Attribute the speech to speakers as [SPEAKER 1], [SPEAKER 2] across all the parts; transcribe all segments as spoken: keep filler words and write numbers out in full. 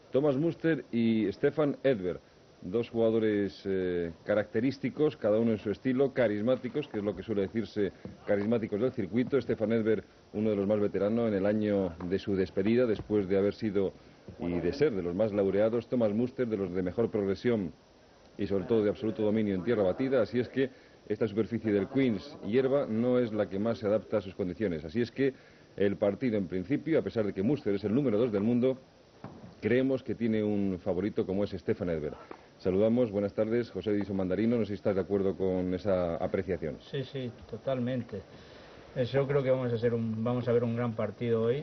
[SPEAKER 1] Thomas Muster y Stefan Edberg, dos jugadores eh, característicos, cada uno en su estilo, carismáticos, que es lo que suele decirse, carismáticos del circuito. Stefan Edberg, uno de los más veteranos en el año de su despedida, después de haber sido y de ser de los más laureados. Thomas Muster, de los de mejor progresión y sobre todo de absoluto dominio en tierra batida. Así es que esta superficie del Queens hierba no es la que más se adapta a sus condiciones. Así es que el partido, en principio, a pesar de que Muster es el número dos del mundo, creemos que tiene un favorito como es Stefan Edberg. Saludamos, buenas tardes, José Edison Mandarino, no sé si estás de acuerdo con esa apreciación.
[SPEAKER 2] Sí, sí, totalmente. Yo creo que vamos a hacer un, vamos a ver un gran partido hoy,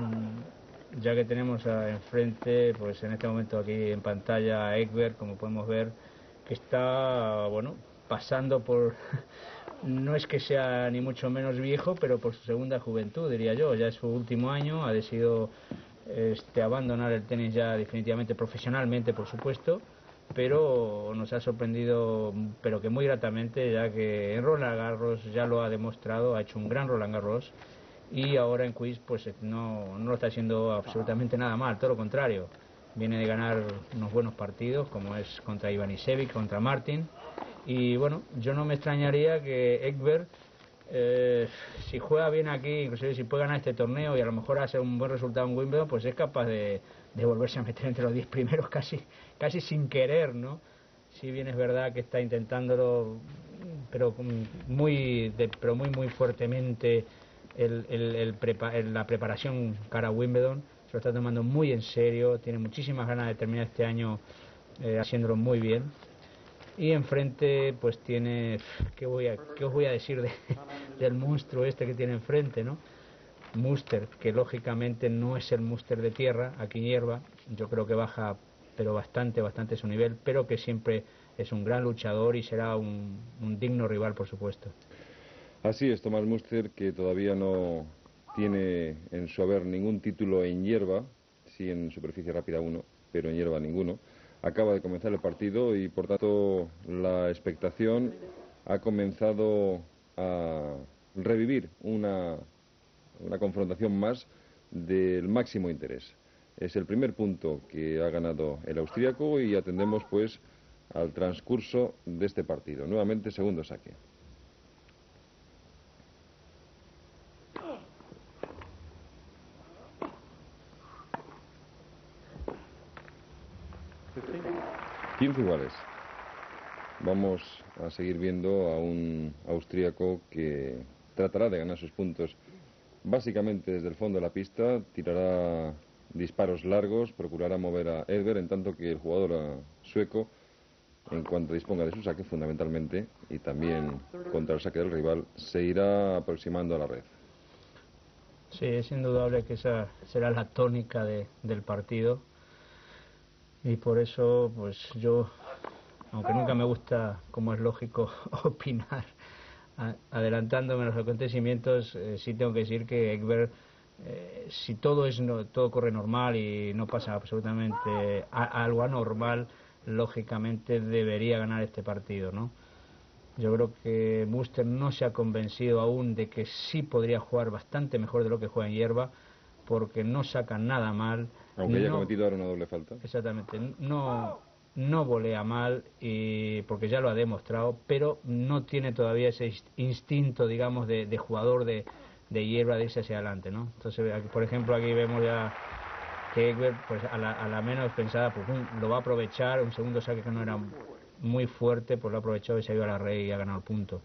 [SPEAKER 2] ya que tenemos a, enfrente, pues en este momento aquí en pantalla, a Edberg, como podemos ver, que está, bueno, pasando por, no es que sea ni mucho menos viejo, pero por su segunda juventud, diría yo. Ya es su último año, ha decidido este, abandonar el tenis ya definitivamente, profesionalmente, por supuesto, pero nos ha sorprendido, pero que muy gratamente, ya que en Roland Garros ya lo ha demostrado, ha hecho un gran Roland Garros, y ahora en Quiz pues no, no lo está haciendo absolutamente nada mal, todo lo contrario. Viene de ganar unos buenos partidos, como es contra Ivanisevic, contra Martin, y bueno, yo no me extrañaría que Edberg, eh, si juega bien aquí, inclusive si puede ganar este torneo y a lo mejor hace un buen resultado en Wimbledon, pues es capaz de, de volverse a meter entre los diez primeros casi, casi sin querer, ¿no? Si bien es verdad que está intentándolo, pero muy, de, pero muy, muy fuertemente el, el, el prepa, el, la preparación cara a Wimbledon, se lo está tomando muy en serio, tiene muchísimas ganas de terminar este año eh, haciéndolo muy bien. Y enfrente pues tiene, ¿qué, voy a, qué os voy a decir de, del monstruo este que tiene enfrente, ¿no? Muster, que lógicamente no es el Muster de tierra, aquí en hierba, yo creo que baja pero bastante, bastante su nivel, pero que siempre es un gran luchador y será un, un digno rival, por supuesto.
[SPEAKER 1] Así es, Thomas Muster, que todavía no tiene en su haber ningún título en hierba, sí en superficie rápida uno, pero en hierba ninguno. Acaba de comenzar el partido y por tanto la expectación ha comenzado a revivir una, una confrontación más del máximo interés. Es el primer punto que ha ganado el austríaco y atendemos pues al transcurso de este partido. Nuevamente segundo saque. quince iguales. Vamos a seguir viendo a un austríaco que tratará de ganar sus puntos básicamente desde el fondo de la pista, tirará disparos largos, procurará mover a Edberg, en tanto que el jugador sueco, en cuanto disponga de su saque fundamentalmente, y también contra el saque del rival, se irá aproximando a la red.
[SPEAKER 2] Sí, es indudable que esa será la tónica de, del partido. Y por eso, pues yo, aunque nunca me gusta, como es lógico, opinar, a, adelantándome a los acontecimientos, eh, sí tengo que decir que Edberg, eh, si todo es no, todo corre normal y no pasa absolutamente a, algo anormal, lógicamente debería ganar este partido, ¿no? Yo creo que Muster no se ha convencido aún de que sí podría jugar bastante mejor de lo que juega en hierba, porque no saca nada mal.
[SPEAKER 1] Aunque haya
[SPEAKER 2] no,
[SPEAKER 1] cometido ahora una doble falta.
[SPEAKER 2] Exactamente, no, no volea mal, y, porque ya lo ha demostrado, pero no tiene todavía ese instinto, digamos, de, de jugador de, de hierba, de irse hacia adelante, ¿no? Entonces, aquí, por ejemplo, aquí vemos ya que Edberg, pues a la, a la menos pensada, pues un, lo va a aprovechar, un segundo saque que no era muy fuerte, pues lo ha aprovechado y se ha ido a la red y ha ganado el punto.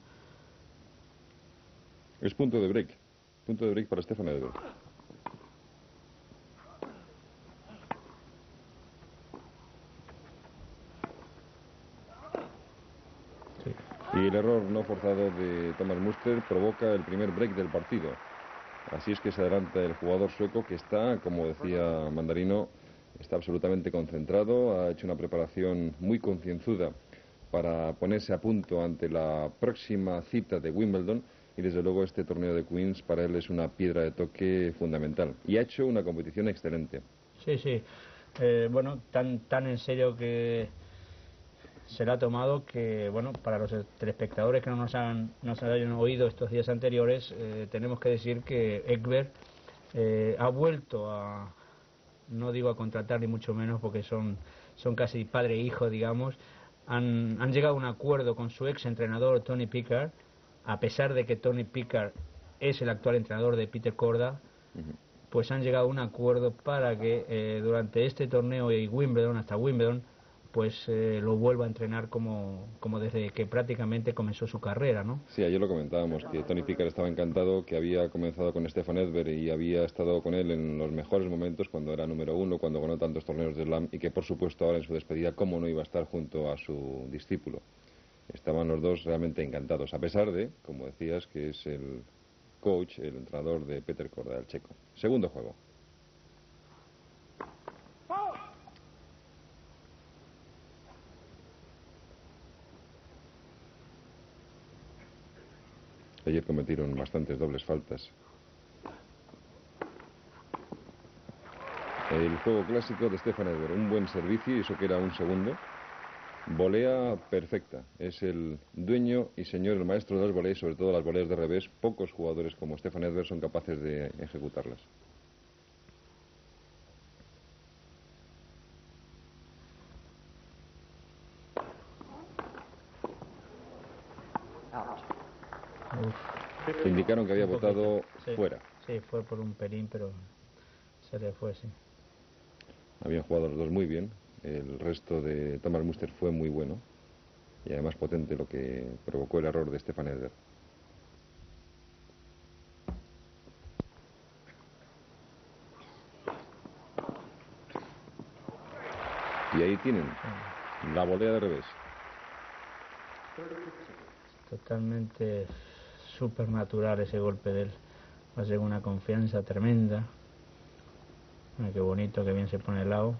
[SPEAKER 1] Es punto de break, punto de break para Stefan Edberg. Sí. Y el error no forzado de Thomas Muster provoca el primer break del partido. Así es que se adelanta el jugador sueco, que está, como decía Mandarino, está absolutamente concentrado, ha hecho una preparación muy concienzuda para ponerse a punto ante la próxima cita de Wimbledon, y desde luego este torneo de Queens para él es una piedra de toque fundamental, y ha hecho una competición excelente.
[SPEAKER 2] Sí, sí, eh, bueno, tan, tan en serio que se le ha tomado que, bueno, para los telespectadores que no nos han, nos hayan oído estos días anteriores, eh, tenemos que decir que Edberg eh, ha vuelto a, no digo a contratar ni mucho menos porque son, son casi padre e hijo, digamos, han, han llegado a un acuerdo con su ex entrenador Tony Pickard, a pesar de que Tony Pickard es el actual entrenador de Peter Korda. Uh-huh. Pues han llegado a un acuerdo para que eh, durante este torneo y Wimbledon, hasta Wimbledon, pues eh, lo vuelva a entrenar como, como desde que prácticamente comenzó su carrera, ¿no?
[SPEAKER 1] Sí, ayer lo comentábamos, que Tony Pickard estaba encantado, que había comenzado con Stefan Edberg y había estado con él en los mejores momentos, cuando era número uno, cuando ganó tantos torneos de Slam, y que por supuesto ahora en su despedida, cómo no iba a estar junto a su discípulo. Estaban los dos realmente encantados, a pesar de, como decías, que es el coach, el entrenador de Peter Korda, el checo. Segundo juego. Ayer cometieron bastantes dobles faltas. El juego clásico de Stefan Edberg, un buen servicio, y eso que era un segundo. Volea perfecta. Es el dueño y señor, el maestro de las voleas, sobre todo las voleas de revés. Pocos jugadores como Stefan Edberg son capaces de ejecutarlas. Uf. Indicaron que había votado
[SPEAKER 2] sí,
[SPEAKER 1] fuera.
[SPEAKER 2] Sí, fue por un pelín, pero se le fue, sí.
[SPEAKER 1] Habían jugado los dos muy bien. El resto de Thomas Muster fue muy bueno. Y además potente, lo que provocó el error de Stefan Edberg. Y ahí tienen la volea de revés.
[SPEAKER 2] Totalmente supernatural ese golpe de él. Va a ser una confianza tremenda. Mira qué bonito, que bien se pone el lado.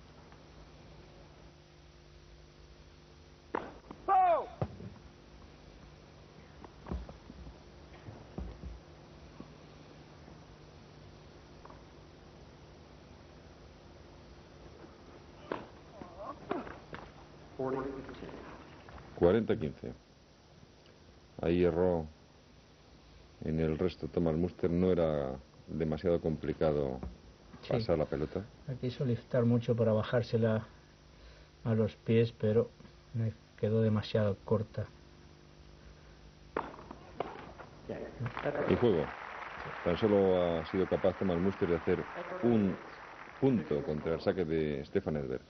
[SPEAKER 1] cuarenta a quince. Ahí erró en el resto Thomas Muster. No era demasiado complicado pasar sí. la pelota.
[SPEAKER 2] Aquí solicitar mucho para bajársela a los pies, pero me quedó demasiado corta.
[SPEAKER 1] Y juego. Tan solo ha sido capaz Thomas Muster de hacer un punto contra el saque de Stefan Edberg.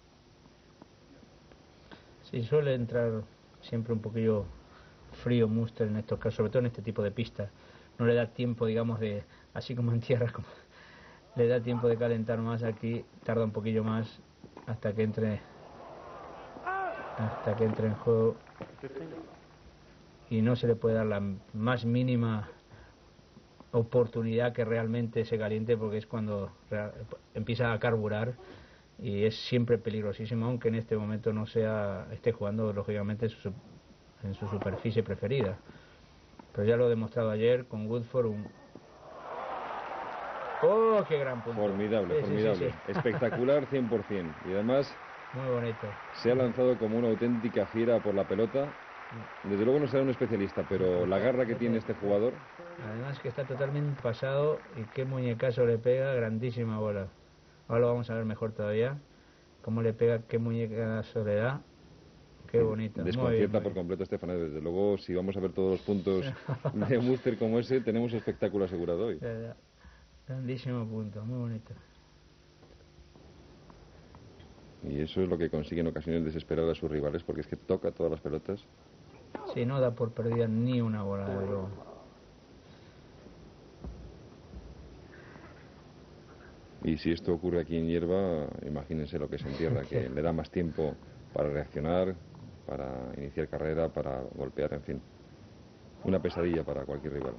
[SPEAKER 2] Sí, suele entrar siempre un poquillo frío Muster en estos casos, sobre todo en este tipo de pistas. No le da tiempo, digamos, de, así como en tierra, como, le da tiempo de calentar más. Aquí tarda un poquillo más hasta que entre hasta que entre en juego, y no se le puede dar la más mínima oportunidad que realmente se caliente, porque es cuando empieza a carburar y es siempre peligrosísimo, aunque en este momento no sea esté jugando lógicamente en su, en su superficie preferida. Pero ya lo he demostrado ayer con Woodford. Un... ¡Oh, qué gran punto!
[SPEAKER 1] Formidable, sí, formidable. Sí, sí, sí. Espectacular cien por cien. Y además
[SPEAKER 2] muy bonito.
[SPEAKER 1] Se ha lanzado como una auténtica fiera por la pelota. Desde luego no será un especialista, pero la garra que tiene este jugador...
[SPEAKER 2] Además que está totalmente pasado, y qué muñecazo le pega, grandísima bola. Ahora lo vamos a ver mejor todavía. Cómo le pega, qué muñecazo le da. Qué bonita.
[SPEAKER 1] Desconcierta muy bien, por completo Stefan Edberg. Desde luego, si vamos a ver todos los puntos de Muster como ese, tenemos espectáculo asegurado hoy.
[SPEAKER 2] Grandísimo punto, muy bonito.
[SPEAKER 1] Y eso es lo que consigue en ocasiones desesperar a sus rivales, porque es que toca todas las pelotas.
[SPEAKER 2] Sí, no da por perdida ni una bola, de luego.
[SPEAKER 1] Y si esto ocurre aquí en hierba, imagínense lo que es en tierra, que le da más tiempo para reaccionar, para iniciar carrera, para golpear, en fin. Una pesadilla para cualquier rival.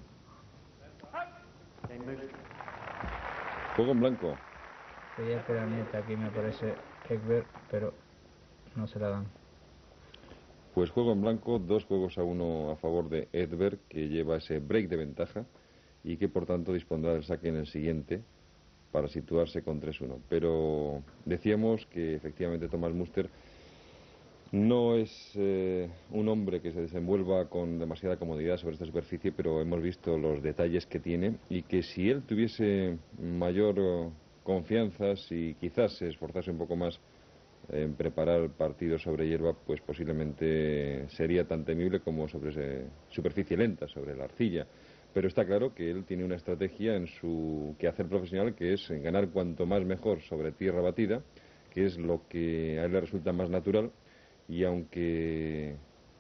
[SPEAKER 1] Juego en blanco.
[SPEAKER 2] Quería que era neta, aquí me parece Edberg, pero no se la dan.
[SPEAKER 1] Pues juego en blanco, dos juegos a uno a favor de Edberg, que lleva ese break de ventaja y que por tanto dispondrá del saque en el siguiente para situarse con tres uno. Pero decíamos que efectivamente Thomas Muster no es eh, un hombre que se desenvuelva con demasiada comodidad sobre esta superficie, pero hemos visto los detalles que tiene, y que si él tuviese mayor confianza, si quizás se esforzase un poco más en preparar el partido sobre hierba, pues posiblemente sería tan temible como sobre ese, superficie lenta, sobre la arcilla. Pero está claro que él tiene una estrategia en su quehacer profesional, que es ganar cuanto más mejor sobre tierra batida, que es lo que a él le resulta más natural, y aunque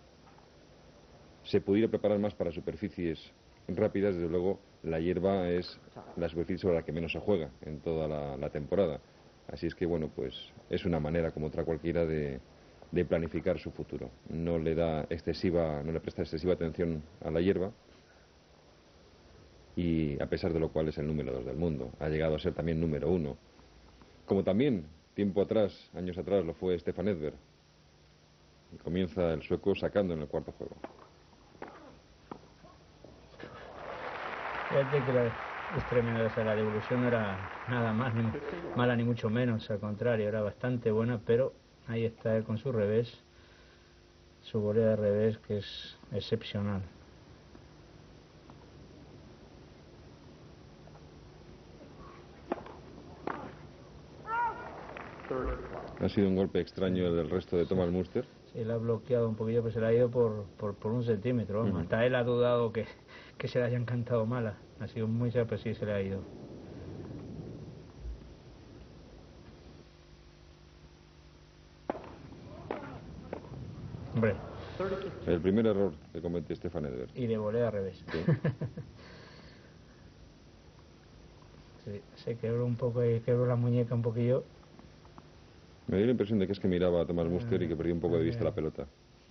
[SPEAKER 1] se pudiera preparar más para superficies rápidas, desde luego la hierba es la superficie sobre la que menos se juega en toda la, la temporada. Así es que, bueno, pues es una manera como otra cualquiera de, de planificar su futuro. No le da excesiva, no le presta excesiva atención a la hierba, y a pesar de lo cual es el número dos del mundo. Ha llegado a ser también número uno. Como también, tiempo atrás, años atrás, lo fue Stefan Edberg. Y comienza el sueco sacando en el cuarto juego.
[SPEAKER 2] Fíjate que la, es tremenda, o sea, la devolución no era nada más ni mala ni mucho menos, al contrario, era bastante buena, pero ahí está él con su revés, su volea de revés, que es excepcional.
[SPEAKER 1] Ha sido un golpe extraño el del resto de Thomas Muster.
[SPEAKER 2] Sí, le ha bloqueado un poquillo, pero se le ha ido por, por, por un centímetro. Vamos. Uh-huh. Hasta él ha dudado que, que se le hayan cantado mala. Ha sido muy pero sí se le ha ido. Hombre.
[SPEAKER 1] El primer error que comete Stefan Edberg.
[SPEAKER 2] Y de volea al revés. Sí. Sí, se quebró un poco y quebró la muñeca un poquillo.
[SPEAKER 1] Me dio la impresión de que es que miraba a Thomas Muster y que perdió un poco de vista la pelota.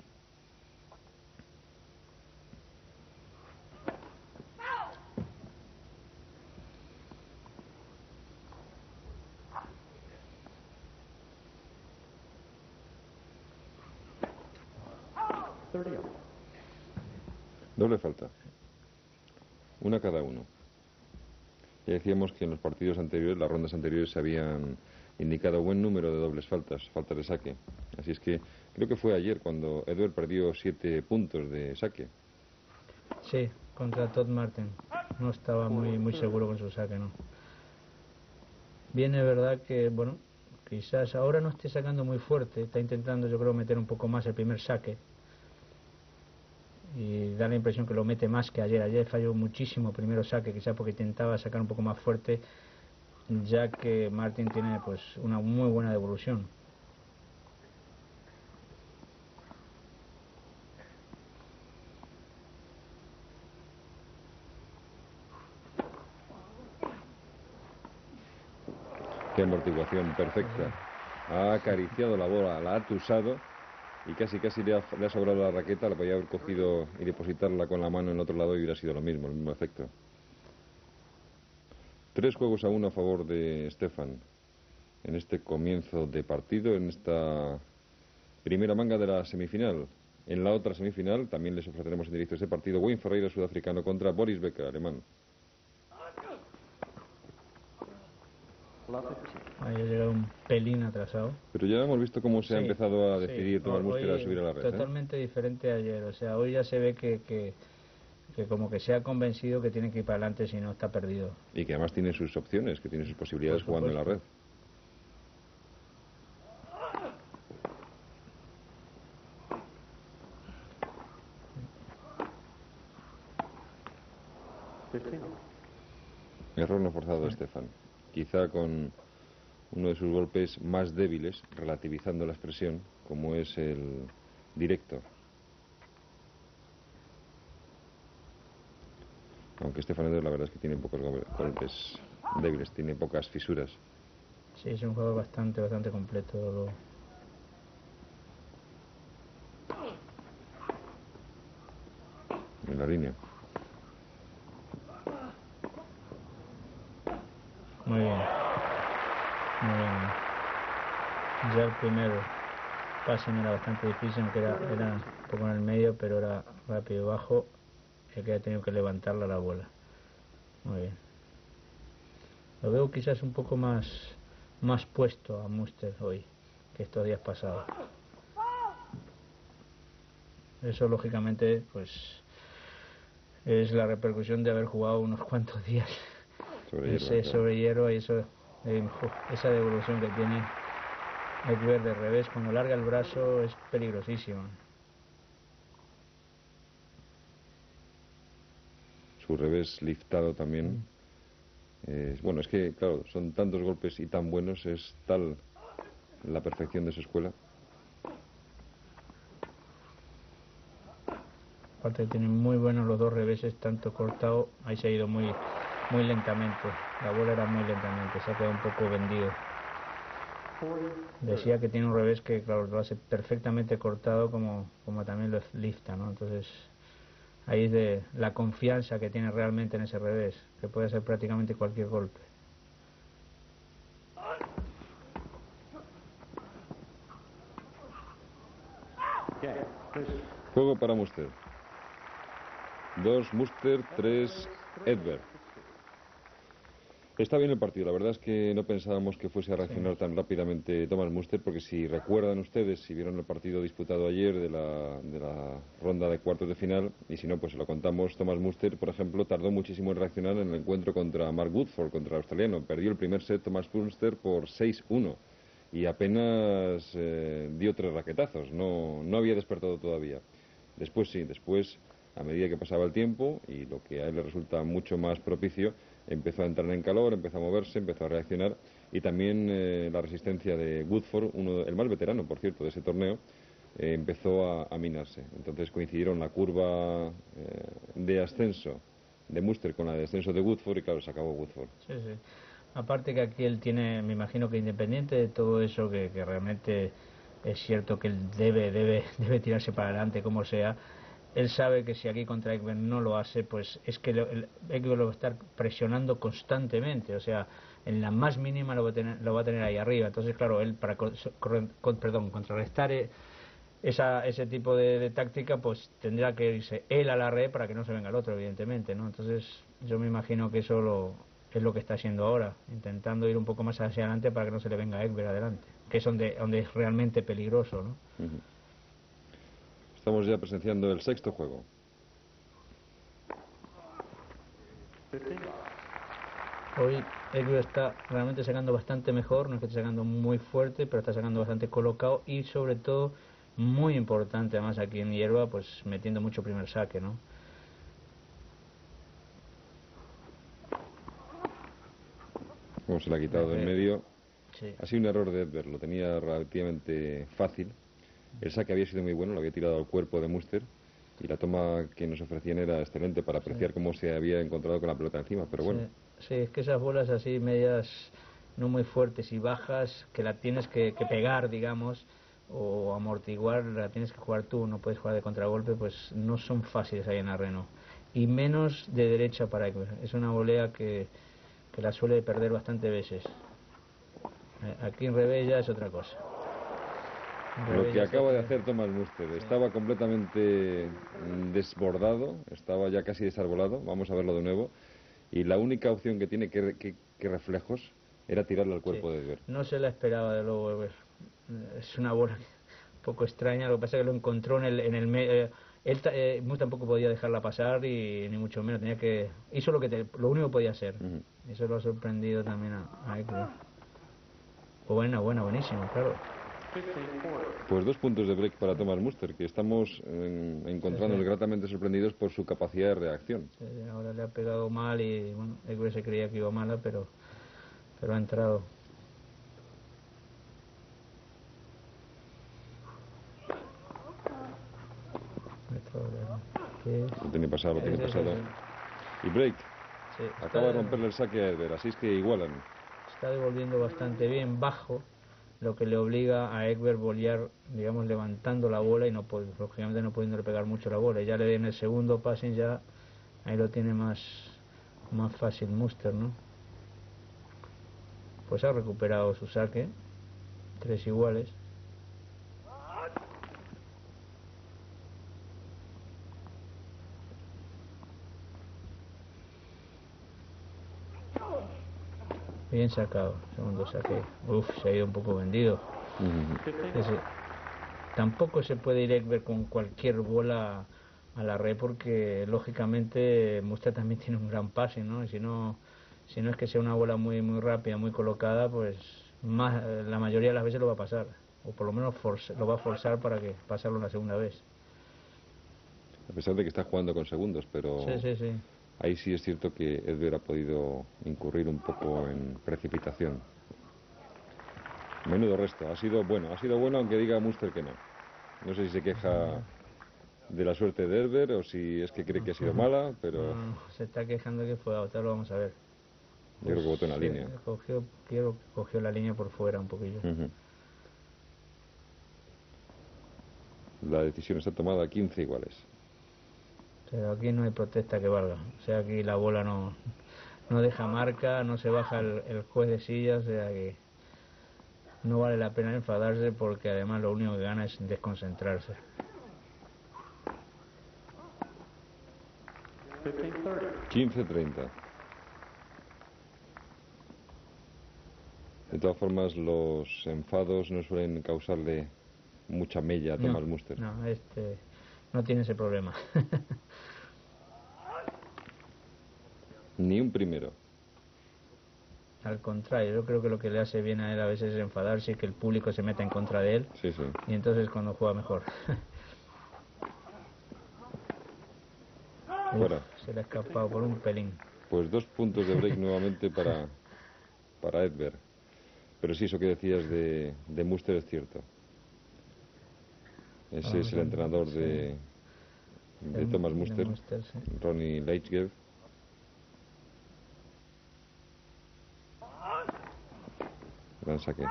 [SPEAKER 1] Doble falta. Una cada uno. Ya decíamos que en los partidos anteriores, las rondas anteriores, se habían indicado buen número de dobles faltas, faltas de saque. Así es que creo que fue ayer cuando Edberg perdió siete puntos de saque.
[SPEAKER 2] Sí, contra Todd Martin. No estaba muy muy seguro con su saque, ¿no? Bien, es verdad que, bueno, quizás ahora no esté sacando muy fuerte. Está intentando, yo creo, meter un poco más el primer saque. Y da la impresión que lo mete más que ayer. Ayer falló muchísimo primero saque, quizás porque intentaba sacar un poco más fuerte, ya que Martin tiene pues una muy buena devolución.
[SPEAKER 1] Qué amortiguación perfecta. Ha acariciado la bola, la ha tusado y casi casi le ha, le ha sobrado la raqueta. La podía haber cogido y depositarla con la mano en el otro lado y hubiera sido lo mismo, el mismo efecto. Tres juegos a uno a favor de Stefan en este comienzo de partido, en esta primera manga de la semifinal. En la otra semifinal también les ofreceremos en directo este partido. Wayne Ferreira, sudafricano, contra Boris Becker, alemán.
[SPEAKER 2] Ahí ha llegado un pelín atrasado.
[SPEAKER 1] Pero ya hemos visto cómo se sí, ha empezado a decidir
[SPEAKER 2] sí.
[SPEAKER 1] Thomas Muster a subir a la red.
[SPEAKER 2] Totalmente
[SPEAKER 1] ¿eh?
[SPEAKER 2] diferente a ayer. O sea, hoy ya se ve que, que, que como que se ha convencido que tiene que ir para adelante, si no está perdido.
[SPEAKER 1] Y que además tiene sus opciones, que tiene sus posibilidades jugando en la red. Error no forzado de Stefan. Quizá con uno de sus golpes más débiles, relativizando la expresión, como es el directo. Aunque Stefan Edberg la verdad es que tiene pocos golpes débiles, tiene pocas fisuras.
[SPEAKER 2] Sí, es un juego bastante, bastante completo. Lo...
[SPEAKER 1] En la línea.
[SPEAKER 2] Muy bien. Muy bien. Ya el primer pase no era bastante difícil, aunque era, era un poco en el medio, pero era rápido y bajo. El que ha tenido que levantarla la bola. Muy bien. Lo veo quizás un poco más, más puesto a Muster hoy que estos días pasados. Eso lógicamente pues es la repercusión de haber jugado unos cuantos días
[SPEAKER 1] sobre hierba,
[SPEAKER 2] ese,
[SPEAKER 1] claro.
[SPEAKER 2] sobre hierba, y eso Eh, uf, esa devolución que tiene Ekberg de revés, cuando larga el brazo es peligrosísimo.
[SPEAKER 1] Su revés liftado también. Eh, bueno, es que, claro, son tantos golpes y tan buenos, es tal la perfección de su escuela.
[SPEAKER 2] Aparte tienen muy buenos los dos reveses, tanto cortado, ahí se ha ido muy, muy lentamente. La bola era muy lentamente, se ha quedado un poco vendido. Decía que tiene un revés que, claro, lo hace perfectamente cortado, como, como también lo lifta, ¿no? Entonces, ahí es de la confianza que tiene realmente en ese revés, que puede hacer prácticamente cualquier golpe.
[SPEAKER 1] Juego para Muster. Dos Muster, tres Edberg. Está bien el partido, la verdad es que no pensábamos que fuese a reaccionar sí. tan rápidamente Thomas Muster, porque si recuerdan ustedes, si vieron el partido disputado ayer de la, de la ronda de cuartos de final, y si no, pues se lo contamos, Thomas Muster, por ejemplo, tardó muchísimo en reaccionar en el encuentro contra Mark Woodford, contra el australiano. Perdió el primer set Thomas Muster por seis uno y apenas eh, dio tres raquetazos, no, no había despertado todavía. Después sí, después, a medida que pasaba el tiempo, y lo que a él le resulta mucho más propicio, empezó a entrar en calor, empezó a moverse, empezó a reaccionar, y también eh, la resistencia de Woodford, uno, el más veterano, por cierto, de ese torneo, eh, empezó a, a minarse. Entonces coincidieron la curva eh, de ascenso de Muster con la de ascenso de Woodford, y claro, se acabó Woodford.
[SPEAKER 2] Sí, sí. Aparte que aquí él tiene, me imagino que independiente de todo eso, que, que realmente es cierto que él debe, debe, debe tirarse para adelante como sea, él sabe que si aquí contra Ekberg no lo hace, pues es que Ekberg lo va a estar presionando constantemente, o sea, en la más mínima lo va a tener, lo va a tener ahí arriba. Entonces, claro, él para con, con, perdón, contrarrestar esa, ese tipo de, de táctica, pues tendrá que irse él a la red para que no se venga el otro, evidentemente, ¿no? Entonces, yo me imagino que eso lo, es lo que está haciendo ahora, intentando ir un poco más hacia adelante para que no se le venga a Ekberg adelante, que es donde, donde es realmente peligroso, ¿no?
[SPEAKER 1] Uh-huh. Estamos ya presenciando el sexto juego.
[SPEAKER 2] Hoy Ekberg está realmente sacando bastante mejor, no es que esté sacando muy fuerte, pero está sacando bastante colocado y sobre todo, muy importante además aquí en hierba, pues metiendo mucho primer saque, ¿no?
[SPEAKER 1] Como se le ha quitado en medio.
[SPEAKER 2] Sí.
[SPEAKER 1] Ha sido un error de Edberg, lo tenía relativamente fácil. El saque había sido muy bueno, lo había tirado al cuerpo de Muster, y la toma que nos ofrecían era excelente para apreciar sí. cómo se había encontrado con la pelota encima, pero bueno.
[SPEAKER 2] Sí, sí, es que esas bolas así medias no muy fuertes y bajas, que la tienes que, que pegar, digamos, o amortiguar, la tienes que jugar tú, no puedes jugar de contragolpe, pues no son fáciles ahí en Arreno. Y menos de derecha para Ekberg. Es una volea que, que la suele perder bastante veces. Aquí en revés ya es otra cosa.
[SPEAKER 1] Lo que acaba de hacer Thomas Muster, sí. Estaba completamente desbordado, estaba ya casi desarbolado, vamos a verlo de nuevo, y la única opción que tiene, que, que, que reflejos, era tirarle al cuerpo sí. de Edberg.
[SPEAKER 2] No se la esperaba de luego Edberg. Es una bola un poco extraña, lo que pasa es que lo encontró en el, en el medio. Eh, él eh, tampoco podía dejarla pasar y ni mucho menos, tenía que hizo lo que te, lo único que podía hacer. Uh-huh. Eso lo ha sorprendido también a, a Ekberg. Buena, buena, buenísimo, claro.
[SPEAKER 1] Pues dos puntos de break para Thomas Muster, que estamos en, encontrándonos sí, sí. gratamente sorprendidos por su capacidad de reacción.
[SPEAKER 2] Sí, ahora le ha pegado mal y bueno, Ekberg se creía que iba mala, pero, pero ha entrado.
[SPEAKER 1] Lo tiene pasado, lo tiene sí, pasado. Sí, sí. Y break.
[SPEAKER 2] Sí,
[SPEAKER 1] acaba de romperle el saque a Edberg, así es que igualan.
[SPEAKER 2] Está devolviendo bastante bien, bajo, lo que le obliga a Ekberg volear, digamos, levantando la bola y no puede, lógicamente no pudiendo pegar mucho la bola. Ya le en el segundo passing, ya ahí lo tiene más, más fácil Muster, ¿no? Pues ha recuperado su saque, tres iguales. Bien sacado, segundo saque. Uf, se ha ido un poco vendido. Uh-huh. Ese, tampoco se puede ir Ekberg con cualquier bola a la red porque lógicamente Muster también tiene un gran pase, ¿no? Y si no, si no es que sea una bola muy muy rápida, muy colocada, pues más la mayoría de las veces lo va a pasar, o por lo menos force, lo va a forzar para que pasarlo la segunda vez.
[SPEAKER 1] A pesar de que está jugando con segundos, pero
[SPEAKER 2] Sí, sí, sí.
[SPEAKER 1] ahí sí es cierto que Edberg ha podido incurrir un poco en precipitación. Menudo resto, ha sido bueno, ha sido bueno aunque diga Muster que no. No sé si se queja de la suerte de Edberg o si es que cree que ha sido mala, pero
[SPEAKER 2] No, no, se está quejando que fue out, lo vamos a ver.
[SPEAKER 1] yo creo que votó en la
[SPEAKER 2] Sí,
[SPEAKER 1] línea.
[SPEAKER 2] Cogió, creo que cogió la línea por fuera un poquillo.
[SPEAKER 1] Uh-huh. La decisión está tomada, quince iguales.
[SPEAKER 2] Pero aquí no hay protesta que valga. O sea, aquí la bola no, no deja marca, no se baja el, el juez de silla, o sea que no vale la pena enfadarse porque además lo único que gana es desconcentrarse.
[SPEAKER 1] quince treinta. De todas formas, los enfados no suelen causarle mucha mella a Thomas
[SPEAKER 2] no,
[SPEAKER 1] Muster.
[SPEAKER 2] No, este no tiene ese problema.
[SPEAKER 1] Ni un primero.
[SPEAKER 2] Al contrario, yo creo que lo que le hace bien a él a veces es enfadarse y que el público se meta en contra de él.
[SPEAKER 1] Sí, sí.
[SPEAKER 2] Y entonces cuando juega mejor.
[SPEAKER 1] Fuera.
[SPEAKER 2] Uf, se le ha escapado por un pelín.
[SPEAKER 1] Pues dos puntos de break nuevamente para, para Edberg. Pero sí, eso que decías de, de Muster es cierto. Ese
[SPEAKER 2] Vamos
[SPEAKER 1] es el
[SPEAKER 2] a-
[SPEAKER 1] entrenador
[SPEAKER 2] sí.
[SPEAKER 1] de, de
[SPEAKER 2] De-
[SPEAKER 1] Thomas
[SPEAKER 2] de
[SPEAKER 1] Muster,
[SPEAKER 2] Muster, sí.
[SPEAKER 1] Ronnie Leitgeb. Gran saque.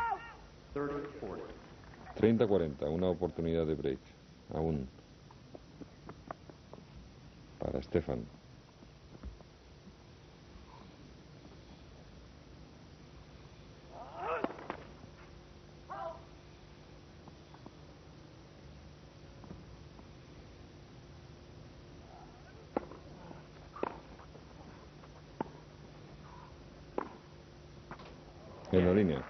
[SPEAKER 1] treinta cuarenta, una oportunidad de break. Aún. Para Stefan. En la línea.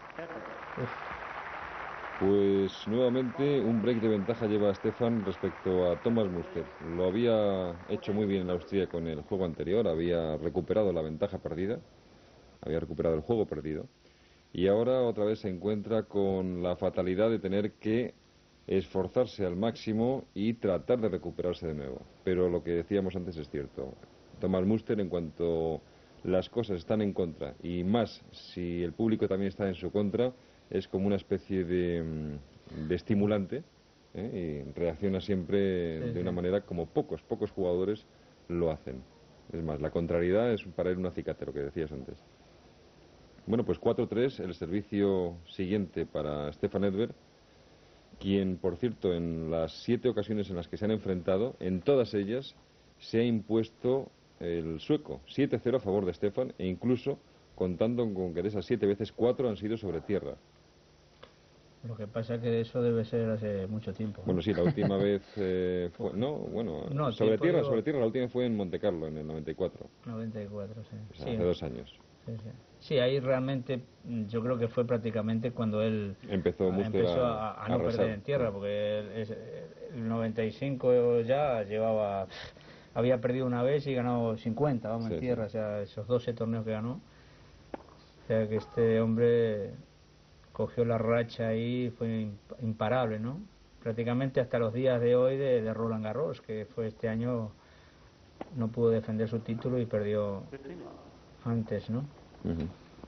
[SPEAKER 1] Pues nuevamente un break de ventaja lleva a Stefan respecto a Thomas Muster. Lo había hecho muy bien el austríaco en el juego anterior, había recuperado la ventaja perdida, había recuperado el juego perdido, y ahora otra vez se encuentra con la fatalidad de tener que esforzarse al máximo y tratar de recuperarse de nuevo. Pero lo que decíamos antes es cierto. Thomas Muster, en cuanto las cosas están en contra, y más si el público también está en su contra, es como una especie de, de estimulante, ¿eh? Y reacciona siempre
[SPEAKER 2] Sí,
[SPEAKER 1] de una
[SPEAKER 2] sí.
[SPEAKER 1] manera como pocos, pocos jugadores lo hacen. Es más, la contrariedad es para él un acicate, lo que decías antes. Bueno, pues cuatro tres, el servicio siguiente para Stefan Edberg, quien, por cierto, en las siete ocasiones en las que se han enfrentado, en todas ellas se ha impuesto el sueco, siete cero a favor de Stefan, e incluso contando con que de esas siete veces, cuatro han sido sobre tierra.
[SPEAKER 2] Lo que pasa es que eso debe ser hace mucho tiempo, ¿no?
[SPEAKER 1] Bueno, sí, la última vez eh, fue... No, bueno,
[SPEAKER 2] No,
[SPEAKER 1] sobre
[SPEAKER 2] tiempo,
[SPEAKER 1] tierra,
[SPEAKER 2] digo-
[SPEAKER 1] sobre tierra, la última fue en Monte Carlo, en el noventa y cuatro,
[SPEAKER 2] noventa y cuatro, sí.
[SPEAKER 1] o sea,
[SPEAKER 2] Sí,
[SPEAKER 1] hace dos años.
[SPEAKER 2] sí, sí. Sí, ahí realmente mm, yo creo que fue prácticamente cuando él
[SPEAKER 1] Empezó
[SPEAKER 2] ah,
[SPEAKER 1] Muster
[SPEAKER 2] empezó
[SPEAKER 1] a,
[SPEAKER 2] a, a
[SPEAKER 1] a
[SPEAKER 2] no
[SPEAKER 1] arrasar.
[SPEAKER 2] perder en tierra, porque el, es- el noventa y cinco ya llevaba, había perdido una vez y ganado cincuenta, vamos,
[SPEAKER 1] Sí,
[SPEAKER 2] en
[SPEAKER 1] sí.
[SPEAKER 2] tierra, o sea, esos doce torneos que ganó. O sea que este hombre cogió la racha ahí, fue imp- imparable, ¿no? Prácticamente hasta los días de hoy de, de Roland Garros, que fue este año, no pudo defender su título y perdió antes, ¿no?
[SPEAKER 1] Ujú.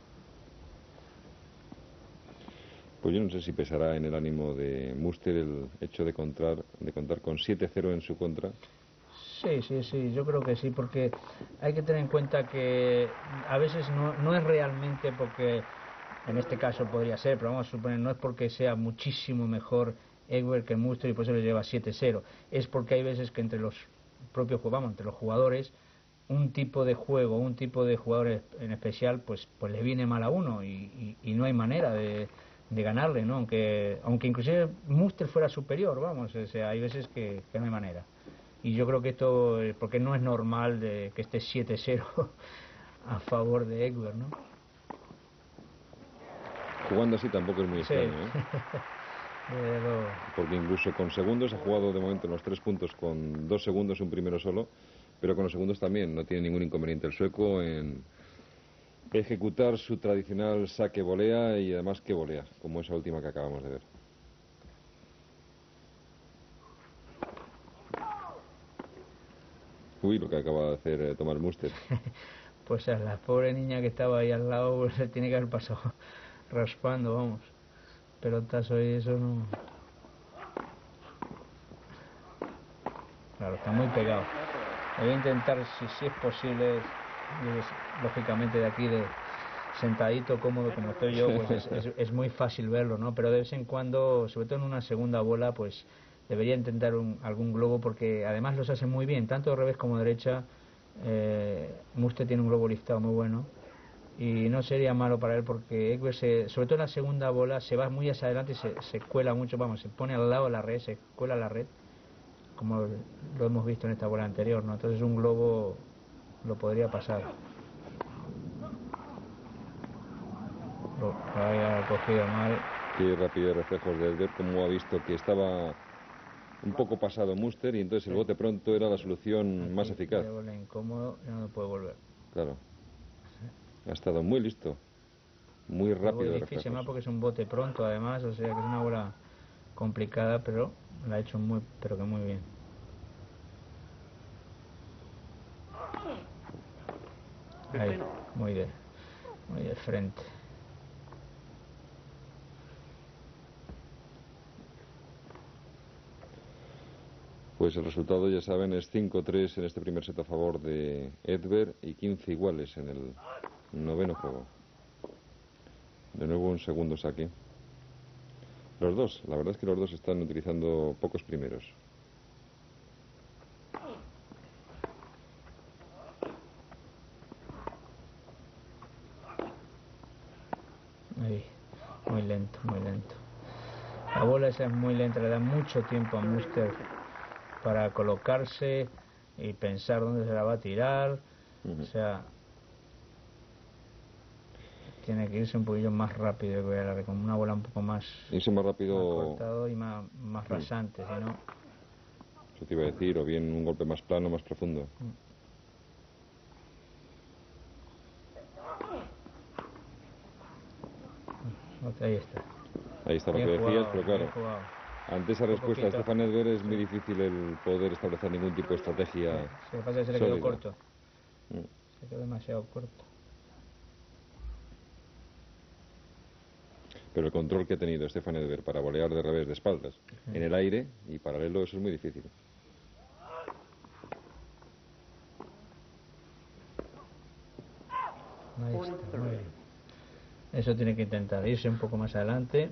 [SPEAKER 1] Pues yo no sé si pesará en el ánimo de Muster el hecho de contar, de contar con siete cero en su contra.
[SPEAKER 2] Sí, sí, sí, yo creo que sí, porque hay que tener en cuenta que a veces no, no es realmente porque, en este caso podría ser, pero vamos a suponer, no es porque sea muchísimo mejor Edberg que Muster y por eso le lleva siete cero, es porque hay veces que entre los propios, vamos, entre los jugadores, un tipo de juego, un tipo de jugadores en especial, pues, pues le viene mal a uno y, y, y no hay manera de, de ganarle, ¿no? Aunque, aunque inclusive Muster fuera superior, vamos, o sea, hay veces que, que no hay manera. Y yo creo que esto, eh, porque no es normal de que esté siete cero a favor de Edberg, ¿no?
[SPEAKER 1] Jugando así tampoco es muy
[SPEAKER 2] Sí.
[SPEAKER 1] extraño, ¿eh?
[SPEAKER 2] Pero,
[SPEAKER 1] Porque incluso con segundos ha jugado de momento en los tres puntos con dos segundos, un primero solo, pero con los segundos también no tiene ningún inconveniente el sueco en, ejecutar su tradicional saque volea y además que volea, como esa última que acabamos de ver. Uy, lo que acaba de hacer eh, Thomas Muster.
[SPEAKER 2] Pues a la pobre niña que estaba ahí al lado pues, se tiene que haber pasado raspando, vamos. Pelotazo y eso no... Claro, está muy pegado. Voy a intentar, si, si es posible, pues, lógicamente de aquí de sentadito, cómodo como estoy yo, pues es, es, es muy fácil verlo, ¿no? Pero de vez en cuando, sobre todo en una segunda bola, pues debería intentar un, algún globo, porque además los hace muy bien, tanto de revés como de derecha. eh, Muster tiene un globo liftado muy bueno y no sería malo para él, porque Ekberg, se, sobre todo en la segunda bola, se va muy hacia adelante y se, se cuela mucho, vamos, se pone al lado de la red, se cuela la red, como lo hemos visto en esta bola anterior, ¿no? Entonces un globo lo podría pasar. Lo había cogido mal.
[SPEAKER 1] Qué rápido reflejos de Edberg, como ha visto que estaba un poco pasado Muster y entonces el bote pronto era la solución
[SPEAKER 2] Aquí,
[SPEAKER 1] más eficaz.
[SPEAKER 2] de bola incómodo y no puede volver.
[SPEAKER 1] Claro. Ha estado muy listo, muy rápido de
[SPEAKER 2] difícil más
[SPEAKER 1] reflejos.
[SPEAKER 2] porque es un bote pronto además, o sea que es una bola complicada, pero la ha hecho muy, pero que muy bien. Ahí, muy de, muy de frente.
[SPEAKER 1] Pues el resultado, ya saben, es cinco tres en este primer set a favor de Edberg y quince iguales en el noveno juego. De nuevo un segundo saque. Los dos, la verdad es que los dos están utilizando pocos primeros.
[SPEAKER 2] Ahí, muy lento, muy lento. La bola esa es muy lenta, le da mucho tiempo a Muster para colocarse y pensar dónde se la va a tirar. Uh-huh. O sea, tiene que irse un poquillo más rápido, con una bola un poco más,
[SPEAKER 1] irse más rápido,
[SPEAKER 2] más cortado y más, más rasante, uh-huh. Si no...
[SPEAKER 1] Eso te iba a decir, o bien un golpe más plano, más profundo. Uh-huh.
[SPEAKER 2] Ahí está.
[SPEAKER 1] Ahí está lo
[SPEAKER 2] bien
[SPEAKER 1] que decías,
[SPEAKER 2] jugado,
[SPEAKER 1] pero claro, ante esa respuesta de Stefan Edberg es sí. muy difícil el poder establecer ningún tipo de estrategia.
[SPEAKER 2] Sí, lo que pasa es que se le
[SPEAKER 1] sólida.
[SPEAKER 2] quedó corto.
[SPEAKER 1] Mm.
[SPEAKER 2] Se quedó demasiado corto.
[SPEAKER 1] Pero el control que ha tenido Stefan Edberg para volear de revés de espaldas, sí. en el aire y paralelo, eso es muy difícil.
[SPEAKER 2] Ahí está, muy bien. Eso tiene que intentar irse un poco más adelante.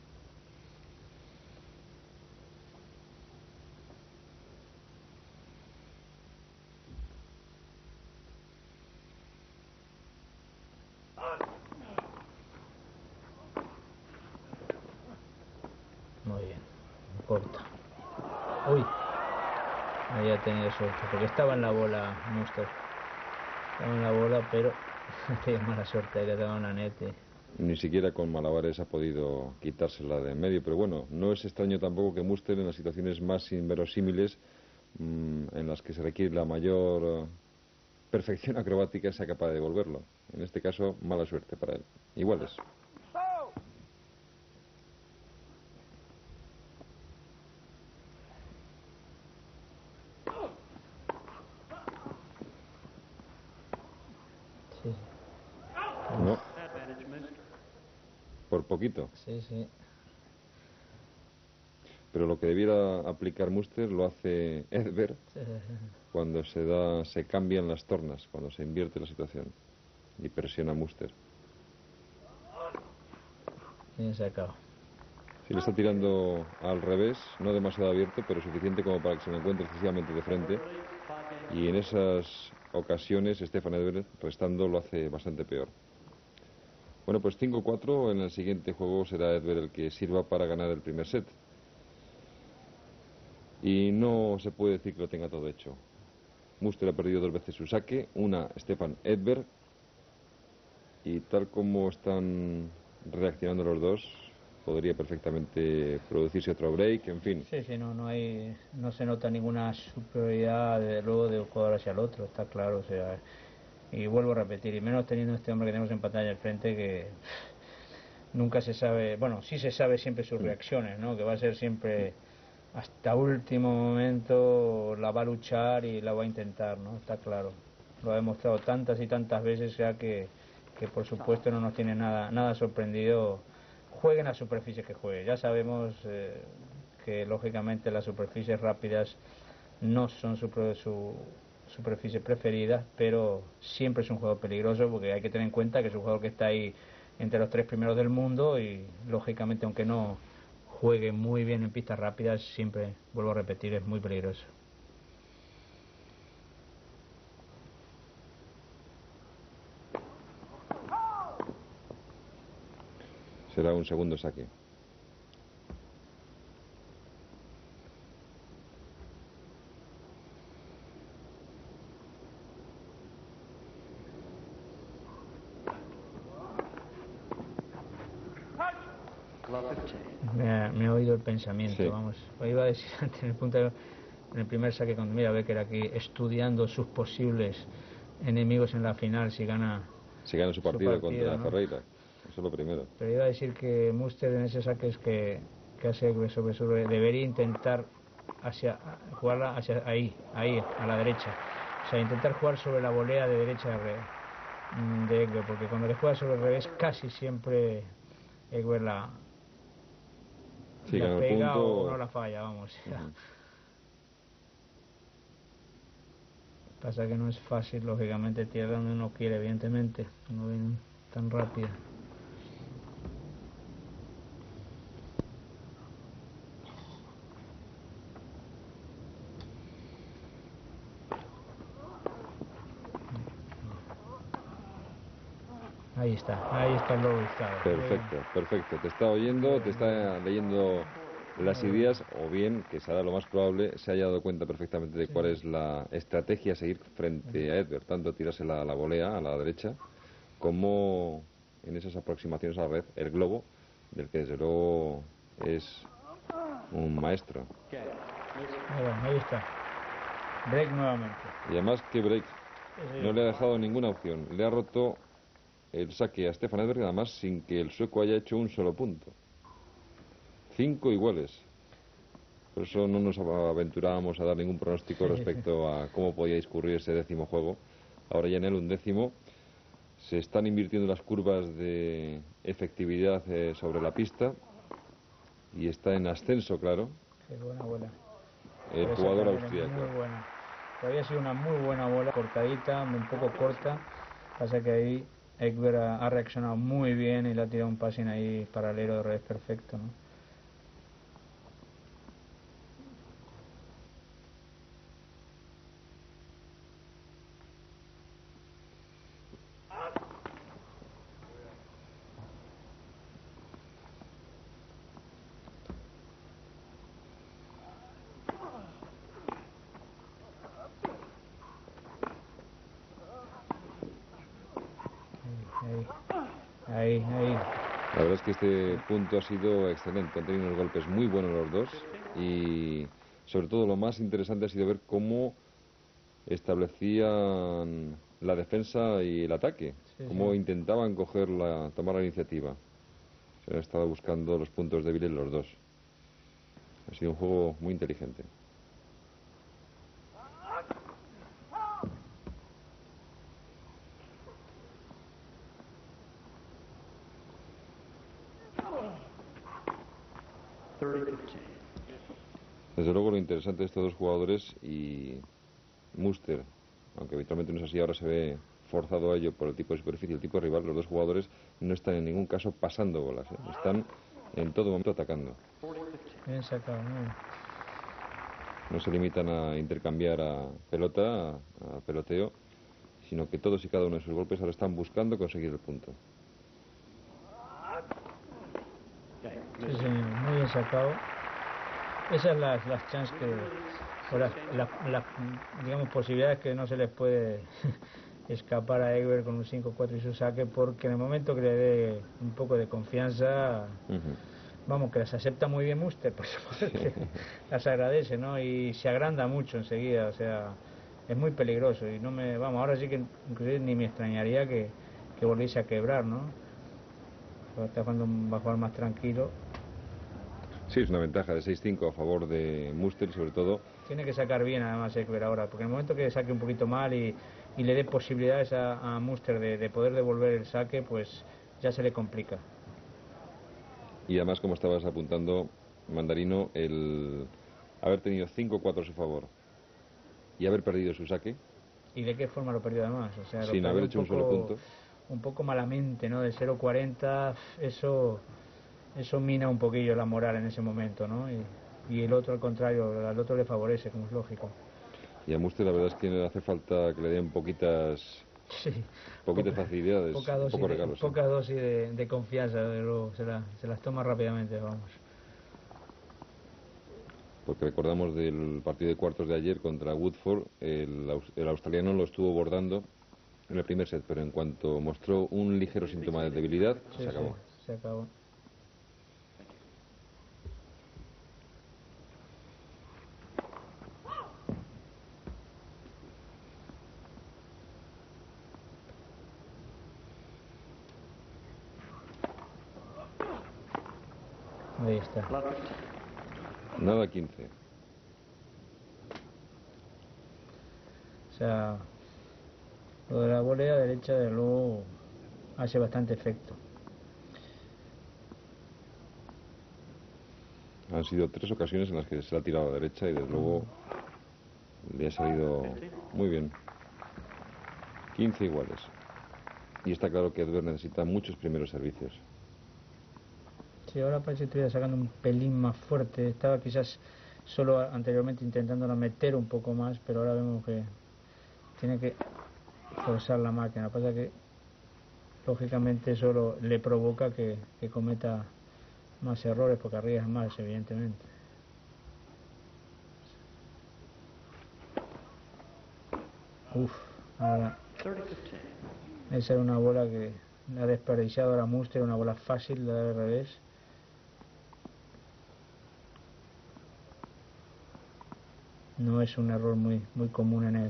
[SPEAKER 2] Muy bien, corta. Uy, ahí ha tenido suerte, porque estaba en la bola Muster. Estaba en la bola, pero tiene mala suerte, ahí le ha dado una nete.
[SPEAKER 1] Ni siquiera con malabares ha podido quitársela de en medio, pero bueno, no es extraño tampoco que Muster en las situaciones más inverosímiles, mmm, en las que se requiere la mayor uh, perfección acrobática, sea capaz de devolverlo. En este caso, mala suerte para él. Iguales.
[SPEAKER 2] Sí.
[SPEAKER 1] No. Por poquito.
[SPEAKER 2] Sí, sí.
[SPEAKER 1] Pero lo que debiera aplicar Muster lo hace Edberg sí. cuando se da, se cambian las tornas, cuando se invierte la situación y presiona Muster.
[SPEAKER 2] Bien sacado.
[SPEAKER 1] Si le está tirando al revés, no demasiado abierto, pero suficiente como para que se lo encuentre excesivamente de frente. Y en esas ocasiones Stefan Edberg, restando, lo hace bastante peor. Bueno, pues cinco cuatro, en el siguiente juego será Edberg el que sirva para ganar el primer set. Y no se puede decir que lo tenga todo hecho. Muster ha perdido dos veces su saque, una Stefan Edberg, y tal como están reaccionando los dos, podría perfectamente producirse otro break, en fin.
[SPEAKER 2] Sí, sí, no, no hay, no se nota ninguna superioridad, desde luego, de un jugador hacia el otro, está claro, o sea, y vuelvo a repetir, y menos teniendo este hombre que tenemos en pantalla al frente, que nunca se sabe, bueno, sí se sabe siempre sus reacciones, ¿no? Que va a ser siempre hasta último momento, la va a luchar y la va a intentar, ¿no? Está claro. Lo ha demostrado tantas y tantas veces ya que, que por supuesto no nos tiene nada, nada sorprendido. Jueguen a superficies que juegue. Ya sabemos eh, que lógicamente las superficies rápidas no son su, su superficie preferida, pero siempre es un juego peligroso porque hay que tener en cuenta que es un jugador que está ahí entre los tres primeros del mundo y lógicamente aunque no juegue muy bien en pistas rápidas, siempre, vuelvo a repetir, es muy peligroso.
[SPEAKER 1] Será un segundo saque.
[SPEAKER 2] Me ha, me ha oído el pensamiento, sí. Vamos. Lo iba a decir antes en el punto de, en el primer saque cuando mira Becker aquí estudiando sus posibles enemigos en la final si gana
[SPEAKER 1] si gana su partido, su partido contra ¿no? Ferreira. Eso es lo primero.
[SPEAKER 2] Pero iba a decir que Muster en ese saque es que, que hace sobre sobre debería intentar hacia jugarla hacia ahí, ahí, a la derecha. O sea, intentar jugar sobre la volea de derecha de, de Egber, porque cuando le juega sobre el revés casi siempre Egber la
[SPEAKER 1] Sí,
[SPEAKER 2] la pega
[SPEAKER 1] punto...
[SPEAKER 2] o no la falla, vamos. Uh-huh. Pasa que no es fácil, lógicamente, tierra donde uno quiere, evidentemente, no viene tan rápida. Ahí está, ahí está el lobo estado.
[SPEAKER 1] Perfecto, perfecto. Te está oyendo, te está leyendo las ideas, o bien, que será lo más probable, se haya dado cuenta perfectamente de cuál es la estrategia a seguir frente a Edberg, tanto tirarse la, la volea a la derecha, como en esas aproximaciones a la red, el globo, del que desde luego es un maestro.
[SPEAKER 2] Ahí está. Break nuevamente.
[SPEAKER 1] Y además que break no le ha dejado ninguna opción, le ha roto el saque a Stefan Edberg, además sin que el sueco haya hecho un solo punto. Cinco iguales. Por eso no nos aventurábamos a dar ningún pronóstico respecto a cómo podía discurrir ese décimo juego. Ahora ya en el undécimo se están invirtiendo las curvas de efectividad eh, sobre la pista y está en ascenso, claro.
[SPEAKER 2] Qué buena bola.
[SPEAKER 1] El
[SPEAKER 2] Pero
[SPEAKER 1] jugador austríaco.
[SPEAKER 2] Muy buena. Todavía ha sido una muy buena bola, cortadita, un poco corta. Pasa que ahí Egber ha, ha reaccionado muy bien y le ha tirado un passing ahí paralelo de revés perfecto, ¿no? Ahí, ahí.
[SPEAKER 1] La verdad es que este punto ha sido excelente. Han tenido unos golpes muy buenos los dos y sobre todo lo más interesante ha sido ver cómo establecían la defensa y el ataque, sí, cómo sí. intentaban coger la, tomar la iniciativa. Se han estado buscando los puntos débiles los dos. Ha sido un juego muy inteligente. Desde luego lo interesante de estos dos jugadores y Muster, aunque habitualmente no es así, ahora se ve forzado a ello por el tipo de superficie, el tipo de rival, los dos jugadores no están en ningún caso pasando bolas, ¿eh? Están en todo momento atacando.
[SPEAKER 2] Bien sacado, ¿no?
[SPEAKER 1] No se limitan a intercambiar a pelota, a, a peloteo, sino que todos y cada uno de sus golpes ahora están buscando conseguir el punto.
[SPEAKER 2] Sí, sí, muy bien sacado. Esas son las, las chances que, o las, las, las, digamos, posibilidades que no se les puede escapar a Egber con un cinco cuatro y su saque, porque en el momento que le dé un poco de confianza, uh-huh. vamos, que las acepta muy bien Muster, por supuesto, las agradece, ¿no? Y se agranda mucho enseguida, o sea, es muy peligroso y no me, vamos, ahora sí que inclusive ni me extrañaría que, que volviese a quebrar, ¿no? Ahora está cuando va a jugar más tranquilo.
[SPEAKER 1] Sí, es una ventaja de seis cinco a favor de Muster, sobre todo.
[SPEAKER 2] Tiene que sacar bien además Ekberg ahora, porque en el momento que saque un poquito mal y, y le dé posibilidades a, a Muster de, de poder devolver el saque, pues ya se le complica.
[SPEAKER 1] Y además, como estabas apuntando, Mandarino, el haber tenido cinco cuatro a su favor y haber perdido su saque.
[SPEAKER 2] ¿Y de qué forma lo perdió además? O sea, lo
[SPEAKER 1] sin
[SPEAKER 2] perdió
[SPEAKER 1] haber
[SPEAKER 2] un
[SPEAKER 1] hecho
[SPEAKER 2] poco,
[SPEAKER 1] un solo punto.
[SPEAKER 2] Un poco malamente, ¿no? De cero cuarenta, eso, eso mina un poquillo la moral en ese momento, ¿no? Y, y el otro, al contrario, al otro le favorece, como es lógico.
[SPEAKER 1] Y a Muster la verdad es que le hace falta que le den poquitas,
[SPEAKER 2] sí,
[SPEAKER 1] poquitas
[SPEAKER 2] poca,
[SPEAKER 1] facilidades,
[SPEAKER 2] poca dosis,
[SPEAKER 1] pocos
[SPEAKER 2] de,
[SPEAKER 1] regalos.
[SPEAKER 2] poca
[SPEAKER 1] sí.
[SPEAKER 2] dosis de, de confianza, de luego, se, la, se las toma rápidamente, vamos.
[SPEAKER 1] Porque recordamos del partido de cuartos de ayer contra Woodford, el, el australiano lo estuvo bordando en el primer set, pero en cuanto mostró un ligero síntoma de debilidad,
[SPEAKER 2] sí,
[SPEAKER 1] se acabó.
[SPEAKER 2] Sí, se acabó. Ahí está.
[SPEAKER 1] Nada quince.
[SPEAKER 2] O sea, lo de la volea derecha, de luego, hace bastante efecto.
[SPEAKER 1] Han sido tres ocasiones en las que se la ha tirado a la derecha y desde luego le ha salido muy bien. quince iguales. Y está claro que Edberg necesita muchos primeros servicios.
[SPEAKER 2] Sí, ahora parece que estuviera sacando un pelín más fuerte. Estaba quizás solo anteriormente intentándola meter un poco más, pero ahora vemos que tiene que forzar la máquina. Lo que pasa es que lógicamente eso lo- le provoca que, que cometa más errores porque arriesga más, evidentemente. Uf, ahora esa era una bola que ha desperdiciado la Muster, una bola fácil, la de revés. No es un error muy, muy común en él.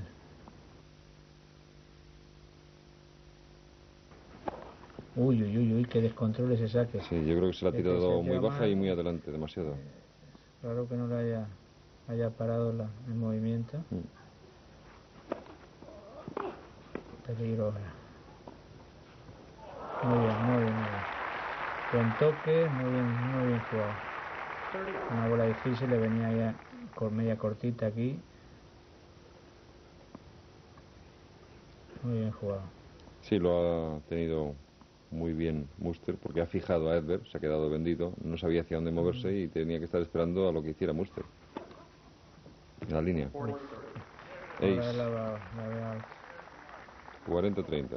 [SPEAKER 2] Uy, uy, uy, uy, que descontrol ese saque.
[SPEAKER 1] Sí, yo creo que se la ha
[SPEAKER 2] Que- que
[SPEAKER 1] tirado
[SPEAKER 2] se
[SPEAKER 1] muy
[SPEAKER 2] tira
[SPEAKER 1] baja
[SPEAKER 2] mal.
[SPEAKER 1] y muy adelante, demasiado.
[SPEAKER 2] Eh, Raro que no le haya, haya parado la, el movimiento.
[SPEAKER 1] Mm.
[SPEAKER 2] Peligro ahora. Muy bien, muy bien, muy bien. Buen toque, muy bien, muy bien jugado. Una bola difícil, le venía ya con media cortita aquí. Muy bien jugado.
[SPEAKER 1] Sí, lo ha tenido muy bien Muster porque ha fijado a Edberg, se ha quedado vendido, no sabía hacia dónde moverse y tenía que estar esperando a lo que hiciera Muster. En la línea.
[SPEAKER 2] Ahora
[SPEAKER 1] Ace,
[SPEAKER 2] la, va- la veo alta.
[SPEAKER 1] cuarenta treinta.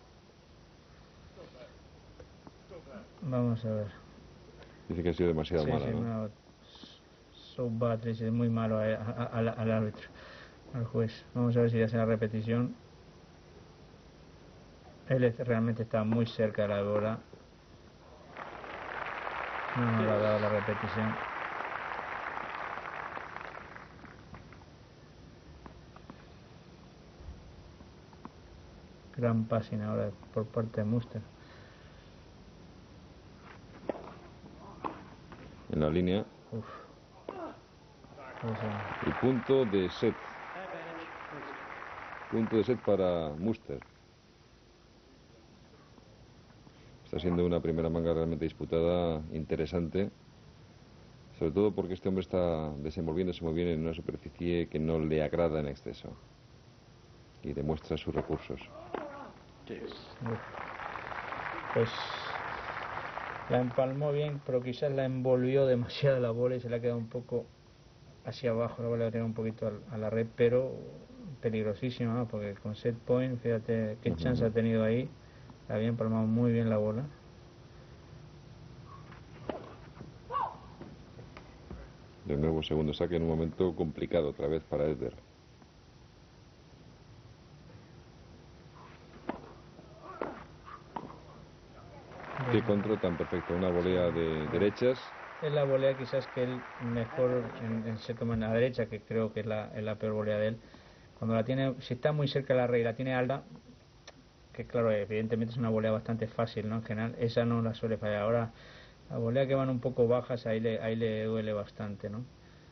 [SPEAKER 2] Vamos a ver.
[SPEAKER 1] Dice que ha sido demasiado
[SPEAKER 2] Sí,
[SPEAKER 1] mala,
[SPEAKER 2] sí,
[SPEAKER 1] ¿no?
[SPEAKER 2] no, so bad, es muy malo a- a- a- al, al árbitro, al juez. Vamos a ver si hace la repetición. Él es- realmente está muy cerca de la bola. No nos ha dado la repetición. Gran passing ahora por parte de Muster.
[SPEAKER 1] En la línea.
[SPEAKER 2] Uf. Ese-
[SPEAKER 1] Y punto de set. Punto de set para Muster. Está siendo una primera manga realmente disputada, interesante. Sobre todo porque este hombre está desenvolviéndose muy bien en una superficie que no le agrada en exceso. Y demuestra sus recursos.
[SPEAKER 2] Uf. Pues la empalmó bien, pero quizás la envolvió demasiado la bola y se la ha quedado un poco hacia abajo. La bola la tenía un poquito al- a la red, pero peligrosísima, ¿no? Porque con set point, fíjate qué
[SPEAKER 1] Ujú.
[SPEAKER 2] chance ha tenido ahí. La había empalmado muy bien la bola.
[SPEAKER 1] De nuevo segundo saque en un momento complicado otra vez para Edberg. Qué control tan perfecto, una volea de derechas.
[SPEAKER 2] Es la volea quizás que él mejor en, en se toma en la derecha, que creo que es la, es la peor volea de él. cuando la tiene, si está muy cerca de la red y la tiene alta, que claro, evidentemente es una volea bastante fácil, ¿no? En general, esa no la suele fallar. Ahora, la volea que van un poco bajas, ahí le, ahí le duele bastante, ¿no?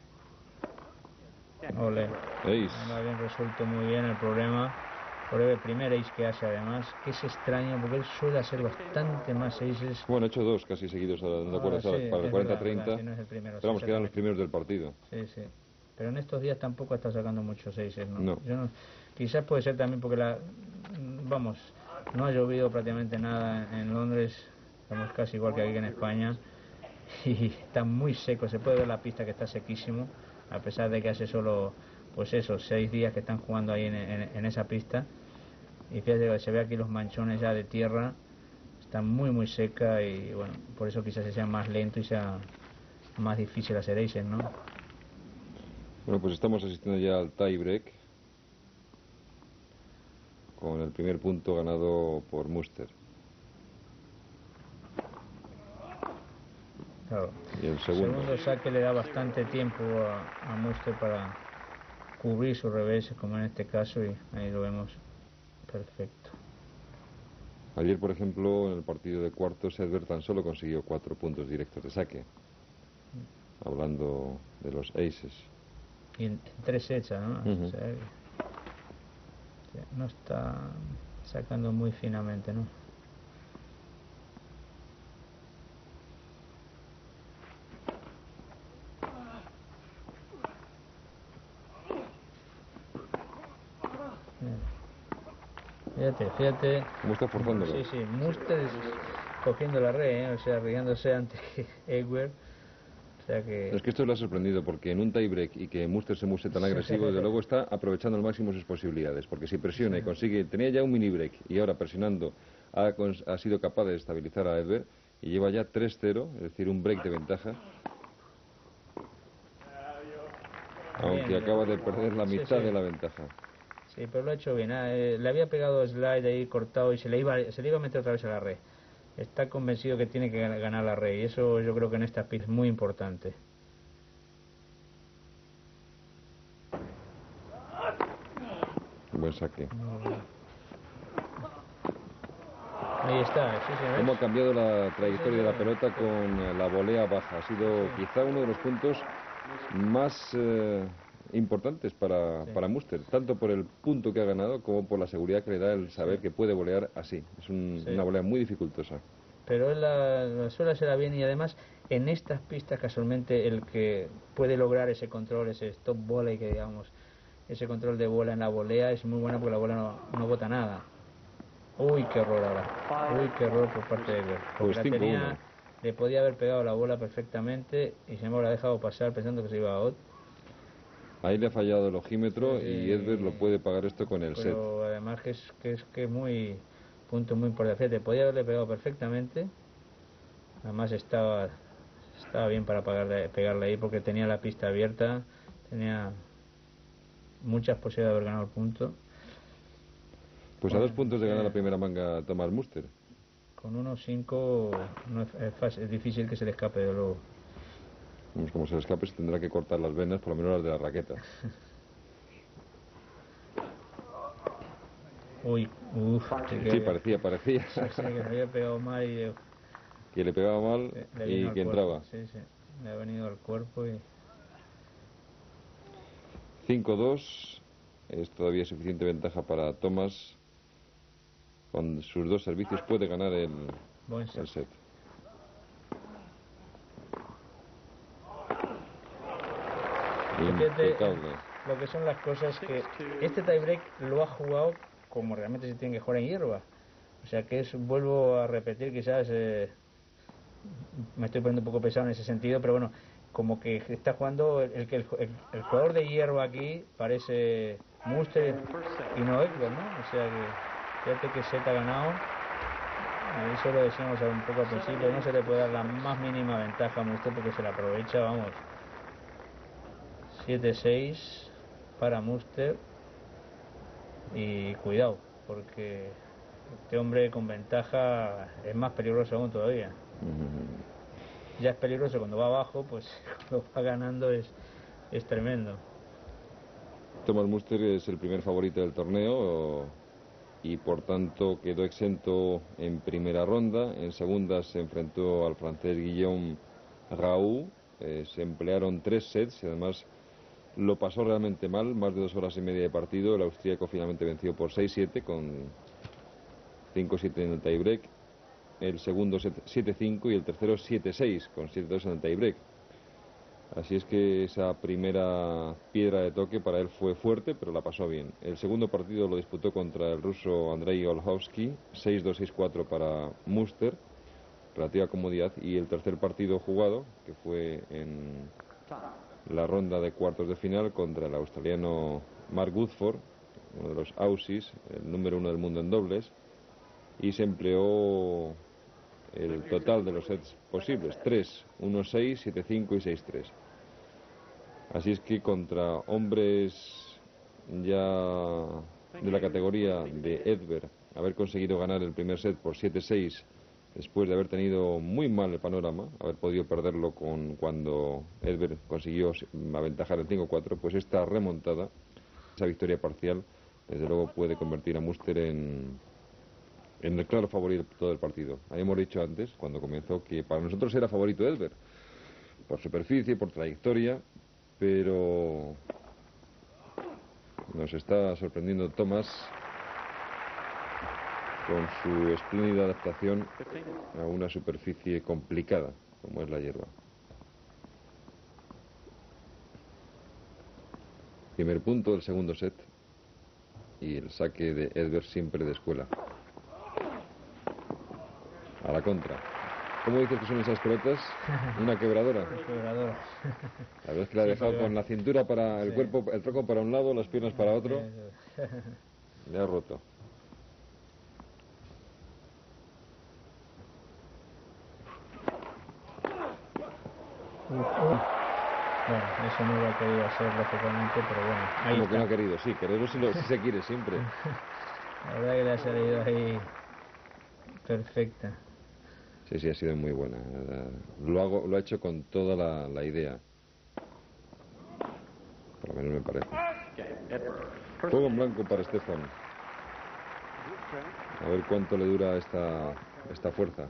[SPEAKER 2] Ole.
[SPEAKER 1] Ace.
[SPEAKER 2] Lo ha bien resuelto muy bien el problema. Por el primer ace que hace, además, que es extraño porque él suele hacer bastante más aces.
[SPEAKER 1] Bueno, ha hecho dos casi seguidos, ¿no te acuerdas?
[SPEAKER 2] Ah, sí,
[SPEAKER 1] para el
[SPEAKER 2] es
[SPEAKER 1] cuarenta
[SPEAKER 2] verdad,
[SPEAKER 1] treinta.
[SPEAKER 2] verdad, si no es el primero,
[SPEAKER 1] Pero vamos,
[SPEAKER 2] sí,
[SPEAKER 1] que eran los
[SPEAKER 2] exactamente.
[SPEAKER 1] primeros del partido.
[SPEAKER 2] Sí, sí. Pero en estos días tampoco está sacando muchos aces, ¿no?
[SPEAKER 1] No.
[SPEAKER 2] Yo no. Quizás puede ser también porque la. Vamos, no ha llovido prácticamente nada en, en Londres. Estamos casi igual que aquí en España. Y está muy seco, se puede ver la pista que está sequísimo, a pesar de que hace solo, pues esos seis días que están jugando ahí en, en, en esa pista. Y fíjate que se ve aquí los manchones ya de tierra, está muy muy seca y bueno, por eso quizás sea más lento y sea más difícil hacer aces, ¿no?
[SPEAKER 1] Bueno, pues estamos asistiendo ya al tie break, con el primer punto ganado por Muster.
[SPEAKER 2] Claro.
[SPEAKER 1] Y el segundo.
[SPEAKER 2] segundo saque le da bastante tiempo a, a Muster para cubrir sus reveses, como en este caso, y ahí lo vemos perfecto.
[SPEAKER 1] Ayer, por ejemplo, en el partido de cuartos, Edberg tan solo consiguió cuatro puntos directos de saque. Hablando de los aces.
[SPEAKER 2] Y en, en tres hechas, ¿no?
[SPEAKER 1] Uh-huh.
[SPEAKER 2] O sea, que no está sacando muy finamente, ¿no? Fíjate, fíjate.
[SPEAKER 1] ¿Cómo está forzándolo?
[SPEAKER 2] Sí, sí, Muster cogiendo la red, ¿eh? O sea, riéndose ante Edberg. O sea que...
[SPEAKER 1] Es que esto le ha sorprendido, porque en un tie break y que Muster se muestre tan agresivo, desde luego está aprovechando al máximo sus posibilidades, porque si presiona y consigue, tenía ya un mini break y ahora presionando ha, ha sido capaz de estabilizar a Edberg y lleva ya tres cero, es decir, un break de ventaja. Aunque
[SPEAKER 2] Bien,
[SPEAKER 1] acaba
[SPEAKER 2] bien.
[SPEAKER 1] de perder la
[SPEAKER 2] Sí,
[SPEAKER 1] mitad
[SPEAKER 2] sí.
[SPEAKER 1] de la ventaja.
[SPEAKER 2] Sí, pero lo ha hecho bien. ¿eh? Le había pegado slide ahí cortado y se le iba, se le iba a meter otra vez a la red. Está convencido que tiene que ganar la red y eso yo creo que en esta pista es muy importante.
[SPEAKER 1] Buen saque.
[SPEAKER 2] Ahí está, sí, sí,
[SPEAKER 1] Cómo
[SPEAKER 2] ¿ves?
[SPEAKER 1] ha cambiado la trayectoria
[SPEAKER 2] Sí, sí,
[SPEAKER 1] de la
[SPEAKER 2] sí.
[SPEAKER 1] pelota con la volea baja. Ha sido
[SPEAKER 2] Sí.
[SPEAKER 1] quizá uno de los puntos más eh, importantes para,
[SPEAKER 2] Sí.
[SPEAKER 1] para Muster, tanto por el punto que ha ganado como por la seguridad que le da el saber
[SPEAKER 2] Sí.
[SPEAKER 1] que puede volear así. Es un,
[SPEAKER 2] Sí.
[SPEAKER 1] una volea muy dificultosa.
[SPEAKER 2] Pero él la, la suele hacer bien y además en estas pistas casualmente el que puede lograr ese control, ese stop volley que digamos, ese control de bola en la volea es muy bueno porque la bola no, no bota nada. Uy, qué error ahora. Uy, qué error por parte de Edberg. Porque
[SPEAKER 1] Pues
[SPEAKER 2] la
[SPEAKER 1] cinco uno.
[SPEAKER 2] tenía, le podía haber pegado la bola perfectamente y sin embargo la ha dejado pasar pensando que se iba a out.
[SPEAKER 1] Ahí le ha fallado el ojímetro
[SPEAKER 2] Sí,
[SPEAKER 1] y Edberg lo puede pagar esto con el set.
[SPEAKER 2] Pero además que es que es que es muy punto muy importante. Fíjate, podía haberle pegado perfectamente. Además estaba estaba bien para pagarle, pegarle ahí porque tenía la pista abierta, tenía muchas posibilidades de haber ganado el punto.
[SPEAKER 1] Pues
[SPEAKER 2] Bueno,
[SPEAKER 1] a dos puntos de ganar
[SPEAKER 2] sí.
[SPEAKER 1] la primera manga Thomas Muster.
[SPEAKER 2] Con uno cinco no es, es, fácil, es difícil que se le escape de luego.
[SPEAKER 1] Vamos, como se le escape se tendrá que cortar las venas, por lo menos las de la raqueta.
[SPEAKER 2] Uy, uff, que,
[SPEAKER 1] Sí, parecía, parecía.
[SPEAKER 2] sí, sí, que le había pegado mal y eh,
[SPEAKER 1] Que le pegaba mal
[SPEAKER 2] le, le vino
[SPEAKER 1] y
[SPEAKER 2] al
[SPEAKER 1] que
[SPEAKER 2] cuerpo.
[SPEAKER 1] entraba.
[SPEAKER 2] Sí, sí, le ha venido al cuerpo y...
[SPEAKER 1] cinco dos. Es todavía suficiente ventaja para Thomas. Con sus dos servicios puede ganar el,
[SPEAKER 2] Buen
[SPEAKER 1] el
[SPEAKER 2] set.
[SPEAKER 1] set.
[SPEAKER 2] Fíjate
[SPEAKER 1] Impecable.
[SPEAKER 2] lo que son las cosas que este tiebreak lo ha jugado como realmente se tiene que jugar en hierba. O sea que es, vuelvo a repetir, quizás eh, me estoy poniendo un poco pesado en ese sentido, pero bueno, como que está jugando el, el, el, el jugador de hierba aquí parece Muster y no Edberg, ¿no? O sea que fíjate que set ha ganado. Eso lo decíamos un poco al principio, no se le puede dar la más mínima ventaja a Muster porque se la aprovecha, vamos. siete seis para Muster y cuidado porque este hombre con ventaja es más peligroso aún todavía. Mm. Ya es peligroso cuando va abajo, pues cuando va ganando es, es tremendo.
[SPEAKER 1] Thomas Muster es el primer favorito del torneo y por tanto quedó exento en primera ronda. En segunda se enfrentó al francés Guillaume Raoult. Eh, se emplearon tres sets y además lo pasó realmente mal, más de dos horas y media de partido. El austríaco finalmente venció por seis siete con cinco siete en el tiebreak. El segundo siete cinco y el tercero siete seis con siete dos en el tiebreak. Así es que esa primera piedra de toque para él fue fuerte, pero la pasó bien. El segundo partido lo disputó contra el ruso Andrei Olhovsky, seis dos seis cuatro para Muster, relativa comodidad. Y el tercer partido jugado, que fue en la ronda de cuartos de final contra el australiano Mark Woodford, uno de los Aussies, el número uno del mundo en dobles, y se empleó el total de los sets posibles, tres, uno seis, siete cinco y seis tres. Así es que contra hombres ya de la categoría de Edberg, haber conseguido ganar el primer set por siete seis después de haber tenido muy mal el panorama, haber podido perderlo con cuando Edberg consiguió aventajar el cinco cuatro, pues esta remontada, esa victoria parcial, desde luego puede convertir a Muster en en el claro favorito del partido. Habíamos dicho antes, cuando comenzó, que para nosotros era favorito Edberg, por superficie, por trayectoria, pero nos está sorprendiendo Thomas con su espléndida adaptación a una superficie complicada, como es la hierba. Primer punto del segundo set y el saque de Edberg siempre de escuela. A la contra. ¿Cómo dices que son esas pelotas? Una quebradora.
[SPEAKER 2] Una quebradora.
[SPEAKER 1] La verdad es que la ha sí, dejado con la cintura para el sí. cuerpo, el tronco para un lado, las piernas para otro. Le ha roto.
[SPEAKER 2] Uf, uf. Bueno, eso no lo ha querido hacer lógicamente, pero bueno. Ahí
[SPEAKER 1] Como
[SPEAKER 2] está.
[SPEAKER 1] que no ha querido, sí, quererlo si, lo, si se quiere siempre.
[SPEAKER 2] La verdad que le ha salido ahí perfecta.
[SPEAKER 1] Sí, sí, ha sido muy buena. Lo, hago, lo ha hecho con toda la, la idea. Por lo menos me parece. Juego en blanco para Stefan. A ver cuánto le dura esta, esta fuerza.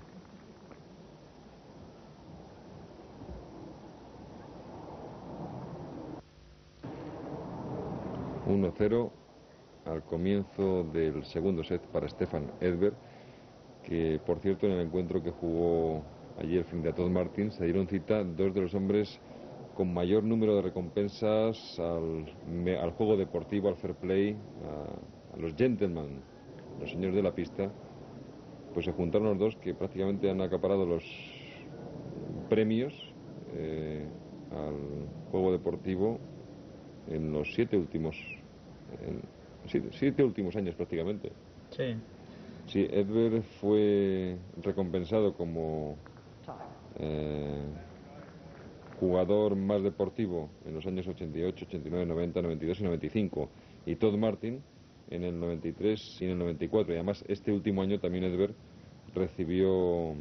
[SPEAKER 1] uno cero al comienzo del segundo set para Stefan Edberg, que por cierto en el encuentro que jugó ayer frente a Todd Martin se dieron cita dos de los hombres con mayor número de recompensas al, al juego deportivo, al fair play, a, a los gentlemen, los señores de la pista. Pues se juntaron los dos que prácticamente han acaparado los premios eh, al juego deportivo en los siete últimos en siete, siete últimos años prácticamente.
[SPEAKER 2] Sí.
[SPEAKER 1] Sí, Edberg fue recompensado como eh, jugador más deportivo en los años ochenta y ocho, ochenta y nueve, noventa, noventa y dos y noventa y cinco, y Todd Martin en el noventa y tres y en el noventa y cuatro, y además este último año también Edberg recibió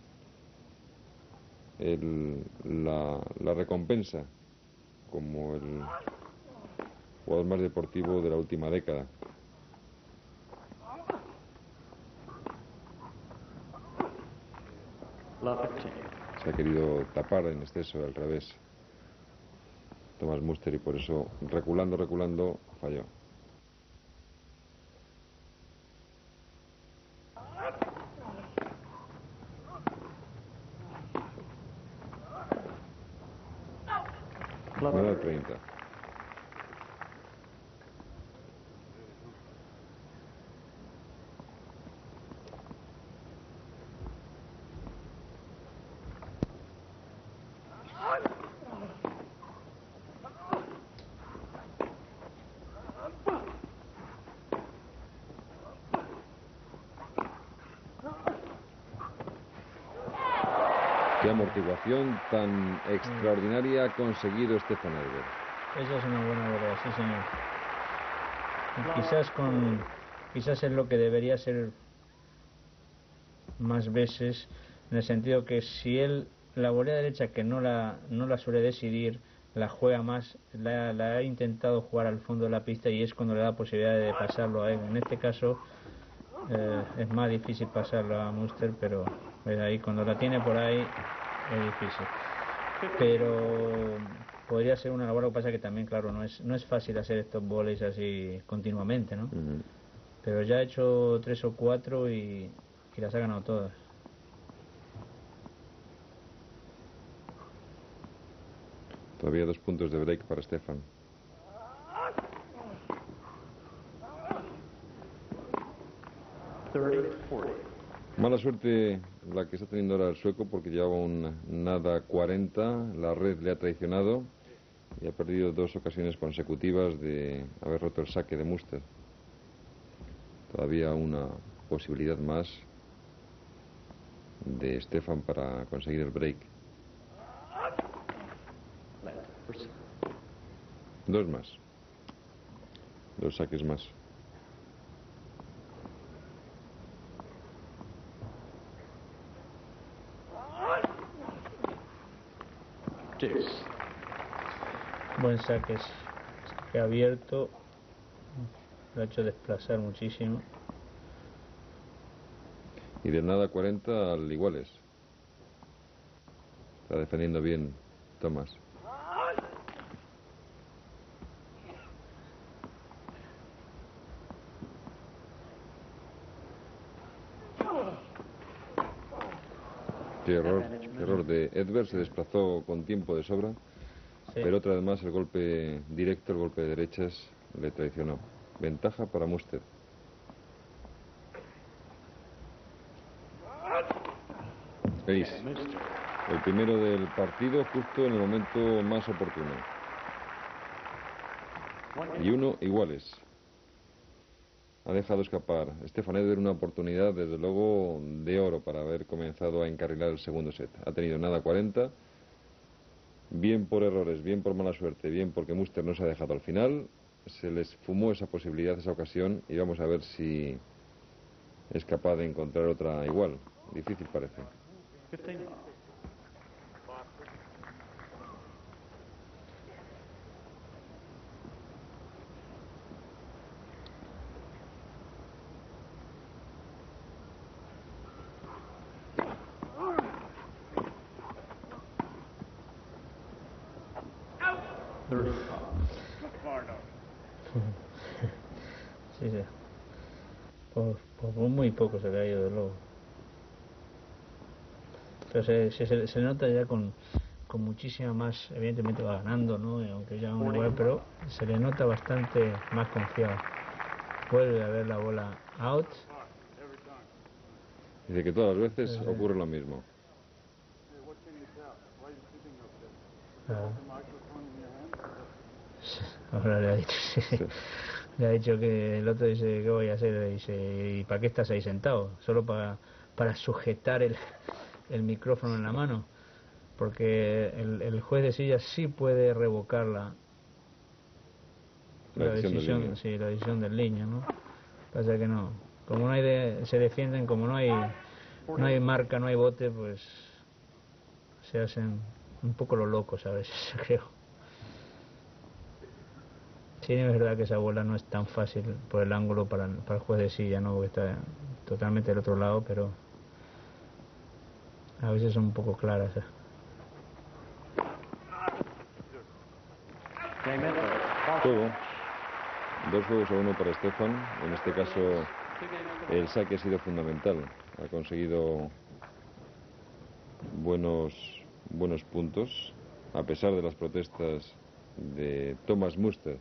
[SPEAKER 1] el, la, la recompensa como el jugador más deportivo de la última década. Se ha querido tapar en exceso al revés Thomas Muster y por eso reculando, reculando falló. nueve treinta. Qué amortiguación tan extraordinaria ha conseguido Stefan Edberg.
[SPEAKER 2] Esa es una buena volea, sí señor. Y quizás con quizás es lo que debería ser más veces, en el sentido que si él la volea derecha, que no la no la suele decidir, la juega más, la, la ha intentado jugar al fondo de la pista y es cuando le da posibilidad de pasarlo a él. En este caso eh, es más difícil pasarlo a Muster, pero pues ahí cuando la tiene por ahí es difícil. Pero podría ser una labor, lo que pasa que también, claro, no es no es fácil hacer estos voleys así continuamente, ¿no?
[SPEAKER 1] Uh-huh.
[SPEAKER 2] Pero ya ha hecho tres o cuatro y, y las ha ganado todas.
[SPEAKER 1] Todavía dos puntos de break para Stefan. Mala suerte la que está teniendo ahora el sueco, porque llevaba un nada cuarenta, la red le ha traicionado y ha perdido dos ocasiones consecutivas de haber roto el saque de Muster. Todavía una posibilidad más de Stefan para conseguir el break. Dos más. Dos saques más.
[SPEAKER 2] Buen saque, saque abierto, lo ha hecho desplazar muchísimo.
[SPEAKER 1] Y del nada cuarenta al iguales. Está defendiendo bien Thomas. Qué error, qué error de Edberg, se desplazó con tiempo de sobra, sí. Pero otra vez más el golpe directo, el golpe de derechas, le traicionó. Ventaja para Muster. Ace. El primero del partido justo en el momento más oportuno. Y uno iguales. Ha dejado escapar Stefan Edberg una oportunidad, desde luego, de oro para haber comenzado a encarrilar el segundo set. Ha tenido nada cuarenta, bien por errores, bien por mala suerte, bien porque Muster no se ha dejado al final. Se les fumó esa posibilidad, esa ocasión, y vamos a ver si es capaz de encontrar otra igual. Difícil parece.
[SPEAKER 2] Sí, sí. Por, por muy poco se le ha ido de luego. Pero se, se, se nota ya con, con muchísima más, evidentemente va ganando, ¿no? Y aunque ya un igual, pero se le nota bastante más confiado. Vuelve a ver la bola out.
[SPEAKER 1] Dice que todas las veces sí, ocurre lo mismo.
[SPEAKER 2] Ah. Ahora le ha dicho, sí. Sí. Le ha dicho que el otro dice, ¿qué voy a hacer? Dice, ¿y para qué estás ahí sentado? Solo para, para sujetar el, el micrófono en la mano. Porque el, el juez de silla sí puede revocar la,
[SPEAKER 1] la,
[SPEAKER 2] la
[SPEAKER 1] decisión,
[SPEAKER 2] decisión,
[SPEAKER 1] del
[SPEAKER 2] sí, la decisión del niño, ¿no? Pasa que no. Como no hay de, se defienden, como no hay no hay marca, no hay bote, pues se hacen un poco los locos a veces, creo. Sí, es verdad que esa bola no es tan fácil por el ángulo para, para el juez de silla, ¿no? Porque está totalmente del otro lado, pero a veces son un poco claras. ¿eh?
[SPEAKER 1] Juego. Dos juegos a uno para Stefan. En este caso el saque ha sido fundamental. Ha conseguido buenos, buenos puntos, a pesar de las protestas de Thomas Muster.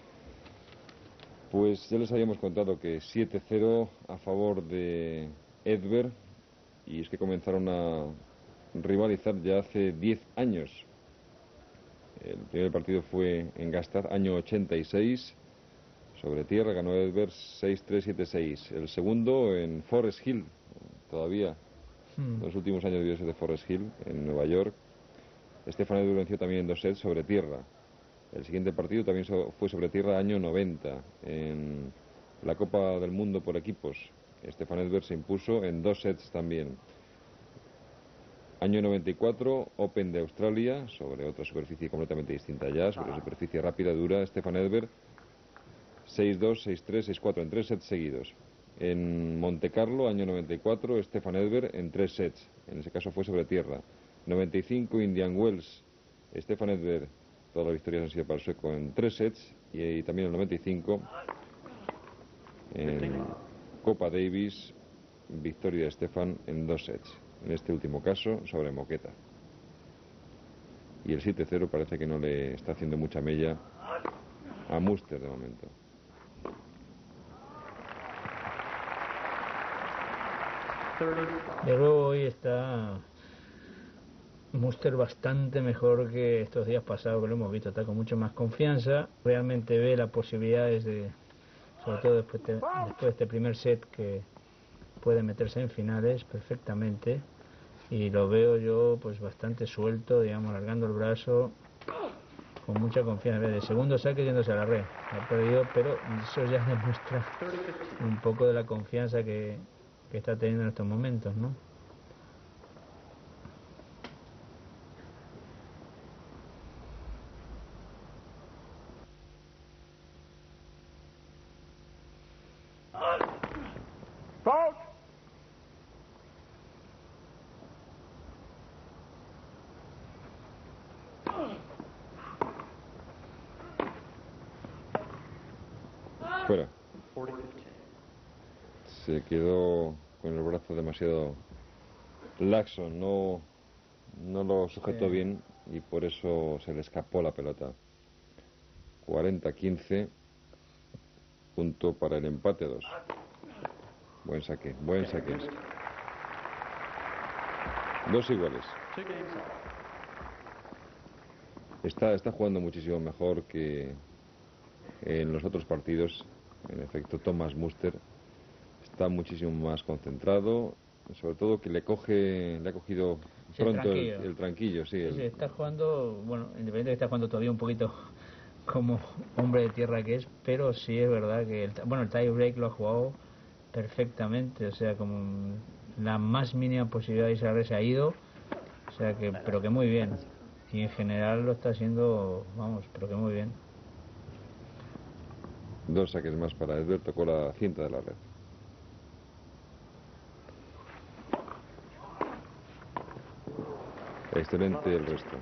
[SPEAKER 1] Pues ya les habíamos contado que siete cero a favor de Edberg, y es que comenzaron a rivalizar ya hace diez años. El primer partido fue en Gastad, año ochenta y seis, sobre tierra, ganó Edberg seis tres siete seis. El segundo en Forest Hill, todavía hmm. los últimos años debió ser de Forest Hill, en Nueva York. Stefan Edberg venció también en dos sets sobre tierra. El siguiente partido también fue sobre tierra, año noventa, en la Copa del Mundo por equipos. Stefan Edberg se impuso en dos sets también. Año noventa y cuatro, Open de Australia, sobre otra superficie completamente distinta ya, sobre superficie rápida, dura, Stefan Edberg, seis dos, seis tres, seis cuatro en tres sets seguidos. En Monte Carlo, año noventa y cuatro, Stefan Edberg en tres sets, en ese caso fue sobre tierra. noventa y cinco, Indian Wells, Stefan Edberg, todas las victorias han sido para el sueco en tres sets, y, y también el noventa y cinco, en Copa Davis, victoria de Stefan en dos sets. En este último caso, sobre moqueta. Y el siete cero parece que no le está haciendo mucha mella a Muster de momento.
[SPEAKER 2] De nuevo hoy está Muster bastante mejor que estos días pasados que lo hemos visto. Está con mucho más confianza. Realmente ve las posibilidades de, sobre todo después de, después de este primer set, que puede meterse en finales perfectamente. Y lo veo yo pues bastante suelto, digamos, alargando el brazo, con mucha confianza. De segundo saque yéndose a la red. Ha perdido, pero eso ya demuestra un poco de la confianza que, que está teniendo en estos momentos, ¿no?
[SPEAKER 1] Fuera. Se quedó con el brazo demasiado laxo, no, no lo sujetó
[SPEAKER 2] Sí.
[SPEAKER 1] bien y por eso se le escapó la pelota. cuarenta quince, punto para el empate dos. Buen saque, buen saque. Dos iguales. Está, está jugando muchísimo mejor que en los otros partidos. En efecto, Thomas Muster está muchísimo más concentrado, sobre todo que le coge, le ha cogido
[SPEAKER 2] Sí, el
[SPEAKER 1] pronto el,
[SPEAKER 2] tranquillo.
[SPEAKER 1] el tranquillo, sí.
[SPEAKER 2] Sí,
[SPEAKER 1] el-
[SPEAKER 2] sí, está jugando, bueno, independientemente que está jugando todavía un poquito como hombre de tierra que es, pero sí es verdad que, el, bueno, el tie break lo ha jugado perfectamente, o sea, como la más mínima posibilidad de irse a la red se ha ido, o sea que, pero que muy bien. Y en general lo está haciendo, vamos, pero que muy bien.
[SPEAKER 1] Dos saques más para Edberg, tocó la cinta de la red. Excelente el resto.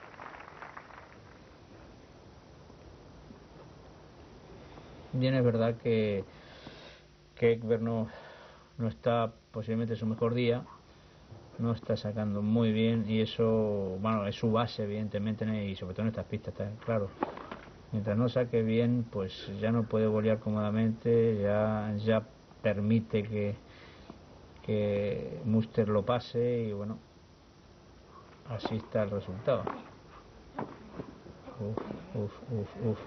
[SPEAKER 2] Bien, es verdad que, que Ekberg no, no está posiblemente en su mejor día, no está sacando muy bien y eso, bueno, es su base evidentemente, ¿no? Y sobre todo en estas pistas, está claro. Mientras no saque bien, pues ya no puede volear cómodamente, ya, ya permite que, que Muster lo pase y bueno, así está el resultado. Uf, uf, uf, uf.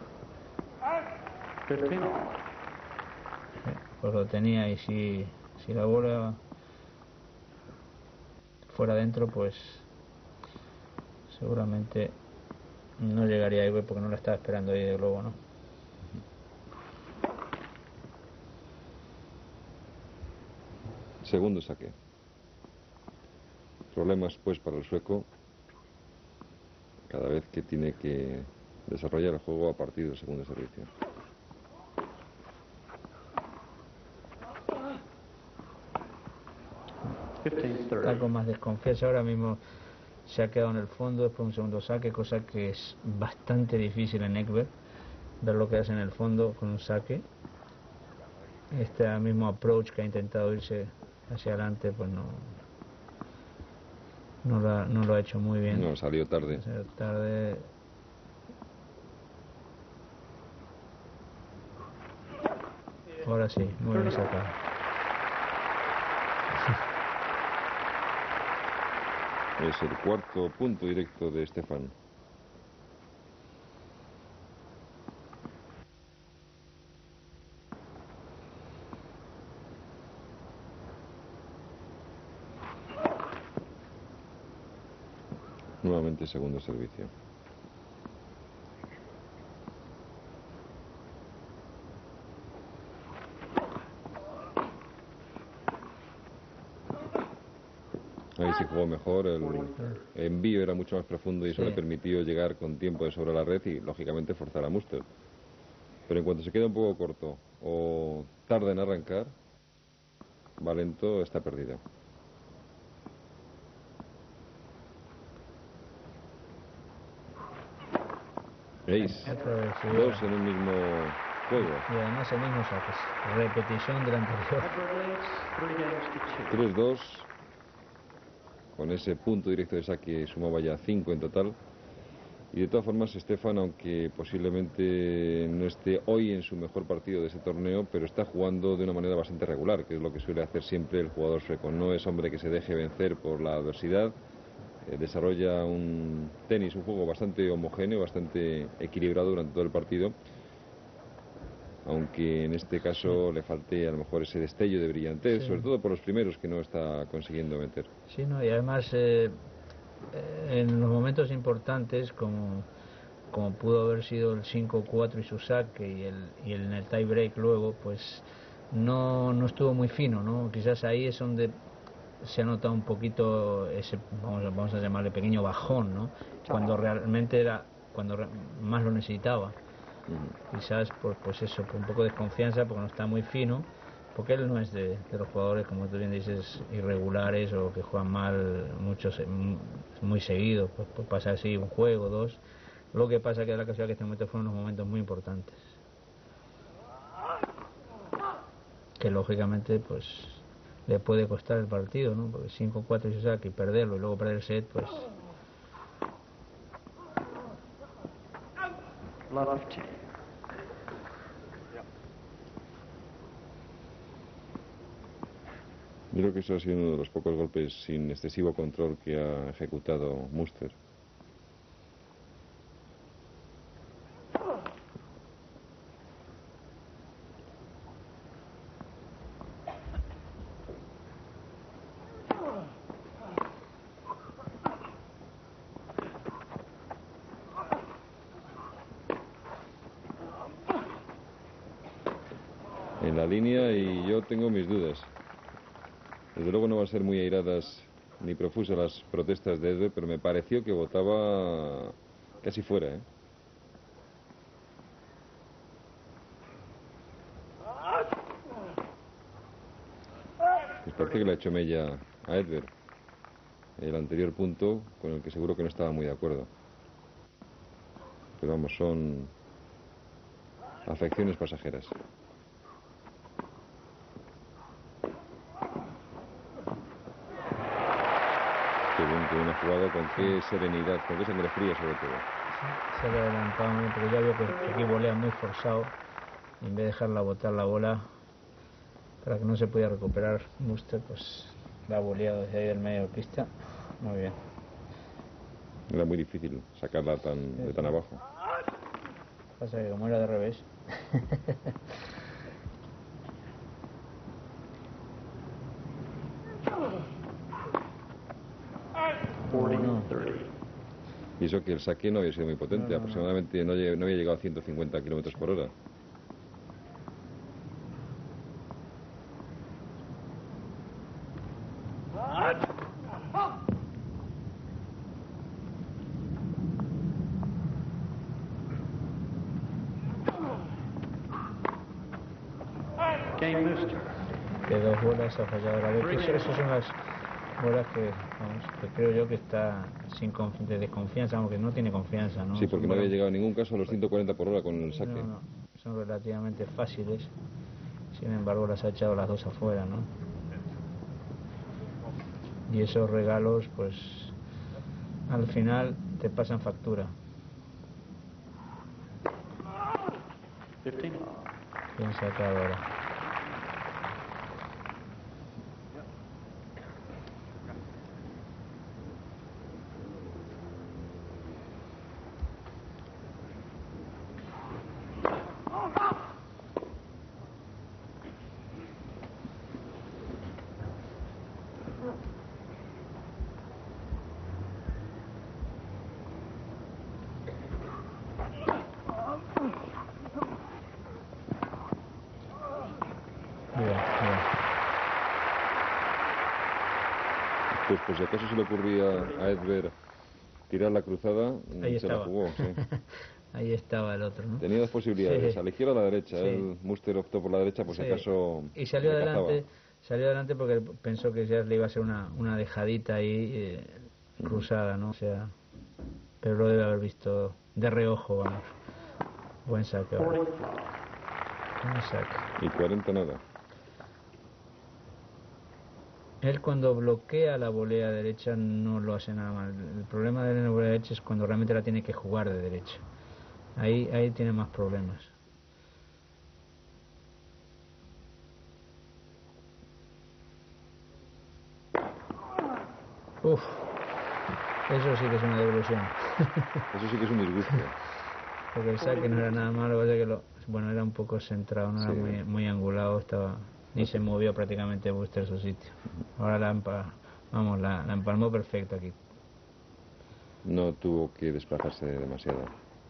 [SPEAKER 2] Pues lo tenía y si, si la bola fuera dentro, pues seguramente no llegaría a Ebert porque no la estaba esperando ahí de globo, ¿no?
[SPEAKER 1] Segundo saque. Problemas pues para el sueco cada vez que tiene que desarrollar el juego a partir del segundo servicio.
[SPEAKER 2] Está con más desconfianza ahora mismo, se ha quedado en el fondo después de un segundo saque, cosa que es bastante difícil en Ekberg, ver lo que hace en el fondo con un saque. Este mismo approach que ha intentado irse hacia adelante, pues no no lo ha, no lo ha hecho muy bien.
[SPEAKER 1] No, salió tarde.
[SPEAKER 2] O sea, tarde. Ahora sí, muy bien sacado.
[SPEAKER 1] Es el cuarto punto directo de Stefan. Nuevamente segundo servicio. Ahí sí jugó mejor, el envío era mucho más profundo y eso
[SPEAKER 2] Sí.
[SPEAKER 1] le permitió llegar con tiempo de sobre la red y, lógicamente, forzar a Muster. Pero en cuanto se queda un poco corto o tarda en arrancar, va lento, está perdido. Ace,
[SPEAKER 2] Otra vez, sí,
[SPEAKER 1] dos
[SPEAKER 2] ya.
[SPEAKER 1] en un mismo juego.
[SPEAKER 2] Y además el mismo saque, repetición del anterior.
[SPEAKER 1] tres dos, con ese punto directo de saque sumaba ya cinco en total. Y de todas formas, Stefan, aunque posiblemente no esté hoy en su mejor partido de ese torneo, pero está jugando de una manera bastante regular, que es lo que suele hacer siempre el jugador sueco. No es hombre que se deje vencer por la adversidad, eh, desarrolla un tenis, un juego bastante homogéneo, bastante equilibrado durante todo el partido, aunque en este caso sí le falte a lo mejor ese destello de brillantez, sí, sobre todo por los primeros que no está consiguiendo meter.
[SPEAKER 2] Sí, no, y además eh, en los momentos importantes, como, como pudo haber sido el cinco cuatro y su saque y el, y el, en el tie break luego, pues no, no estuvo muy fino, ¿no? Quizás ahí es donde se ha notado un poquito ese, vamos, vamos a llamarle pequeño bajón, ¿no? Cuando realmente era, cuando re, más lo necesitaba. Uh-huh. Quizás por, pues eso, por un poco de desconfianza, porque no está muy fino, porque él no es de, de los jugadores, como tú bien dices, irregulares o que juegan mal muchos muy seguidos, pues, pues pasa así un juego, dos. Lo que pasa que da la casualidad que este momento fueron unos momentos muy importantes, que lógicamente pues le puede costar el partido, ¿no? Porque cinco cuatro y se saca y perderlo y luego perder el set, pues...
[SPEAKER 1] Yo creo que eso ha sido uno de los pocos golpes sin excesivo control que ha ejecutado Muster. En la línea, y yo tengo mis dudas. Desde luego no van a ser muy airadas ni profusas las protestas de Edberg, pero me pareció que votaba casi fuera, ¿eh? Pues parece que le ha hecho mella a Edberg el anterior punto, con el que seguro que no estaba muy de acuerdo. Pero vamos, son afecciones pasajeras. Qué bien, que una jugada, con qué serenidad, con qué sangre fría sobre todo.
[SPEAKER 2] Sí, se le adelantaba muy, porque ya vio que aquí volea muy forzado, y en vez de dejarla botar la bola para que no se pudiera recuperar Muster, pues la ha boleado desde ahí del medio de pista. Muy bien.
[SPEAKER 1] Era muy difícil sacarla tan, sí, de tan abajo.
[SPEAKER 2] Pasa que como era de revés.
[SPEAKER 1] Bueno. Y eso que el saque no había sido muy potente, no, no, aproximadamente no, no había llegado a ciento cincuenta kilómetros por hora.
[SPEAKER 2] Que dos bolas ha fallado la vez. Esas son las bolas que, vamos, que creo yo que está sin de desconfianza, aunque no tiene confianza, ¿no?
[SPEAKER 1] Sí, porque
[SPEAKER 2] son
[SPEAKER 1] no
[SPEAKER 2] bolas...
[SPEAKER 1] había llegado en ningún caso a los ciento cuarenta por hora con el saque.
[SPEAKER 2] No, no, son relativamente fáciles. Sin embargo, las ha echado las dos afuera, ¿no? Y esos regalos, pues, al final te pasan factura. Bien sacado ahora.
[SPEAKER 1] Pues por si acaso se le ocurría a Edberg tirar la cruzada,
[SPEAKER 2] Ahí
[SPEAKER 1] se
[SPEAKER 2] estaba.
[SPEAKER 1] la jugó, sí.
[SPEAKER 2] Ahí estaba el otro, ¿no?
[SPEAKER 1] Tenía dos posibilidades,
[SPEAKER 2] Sí.
[SPEAKER 1] a la izquierda o a la derecha.
[SPEAKER 2] Sí.
[SPEAKER 1] El Muster optó por la derecha, por si
[SPEAKER 2] Sí.
[SPEAKER 1] acaso
[SPEAKER 2] Y salió
[SPEAKER 1] le
[SPEAKER 2] adelante,
[SPEAKER 1] cazaba.
[SPEAKER 2] salió adelante porque pensó que ya le iba a hacer una, una dejadita ahí eh, cruzada, ¿no? O sea, pero lo debe haber visto de reojo, vamos. Buen saque ahora. Buen saque.
[SPEAKER 1] Y cuarenta nada.
[SPEAKER 2] Él cuando bloquea la volea derecha no lo hace nada mal. El problema de él en la volea derecha es cuando realmente la tiene que jugar de derecha. Ahí, ahí tiene más problemas. Uf, eso sí que es una devolución.
[SPEAKER 1] Eso sí que es un disgusto.
[SPEAKER 2] Porque el saque no era nada malo, lo que pasa es que lo, bueno, era un poco centrado, no
[SPEAKER 1] Sí.
[SPEAKER 2] era muy, muy angulado, estaba, ni se movió prácticamente Buster su sitio. Ahora la, empa, vamos, la, la empalmó perfecto aquí.
[SPEAKER 1] No tuvo que desplazarse demasiado.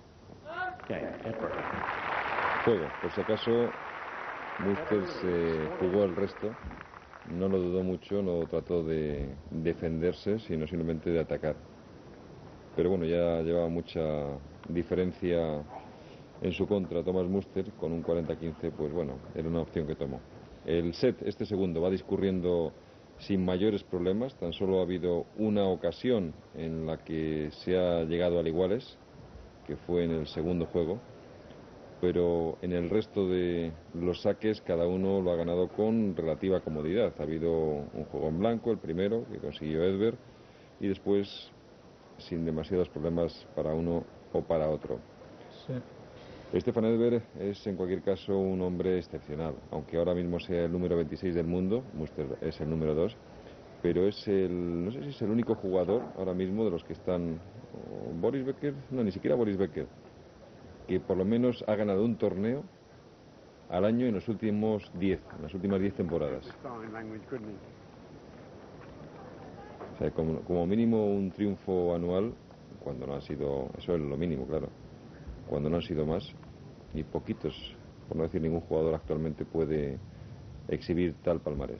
[SPEAKER 1] Juego, por si acaso, Muster se jugó el resto. No lo dudó mucho, no trató de defenderse, sino simplemente de atacar. Pero bueno, ya llevaba mucha diferencia en su contra Thomas Muster, con un cuarenta quince, pues bueno, era una opción que tomó. El set, este segundo, va discurriendo sin mayores problemas, tan solo ha habido una ocasión en la que se ha llegado al iguales, que fue en el segundo juego, pero en el resto de los saques cada uno lo ha ganado con relativa comodidad. Ha habido un juego en blanco, el primero, que consiguió Edberg, y después sin demasiados problemas para uno o para otro.
[SPEAKER 2] Sí.
[SPEAKER 1] Stefan Edberg es en cualquier caso un hombre excepcional, aunque ahora mismo sea el número veintiséis del mundo. Muster es el número dos, pero es el, no sé si es el único jugador ahora mismo de los que están, Boris Becker, no, ni siquiera Boris Becker, que por lo menos ha ganado un torneo al año en los últimos diez, en las últimas diez temporadas. O sea, como, como mínimo un triunfo anual, cuando no ha sido, eso es lo mínimo, claro, cuando no han sido más, y poquitos, por no decir ningún jugador actualmente puede exhibir tal palmarés.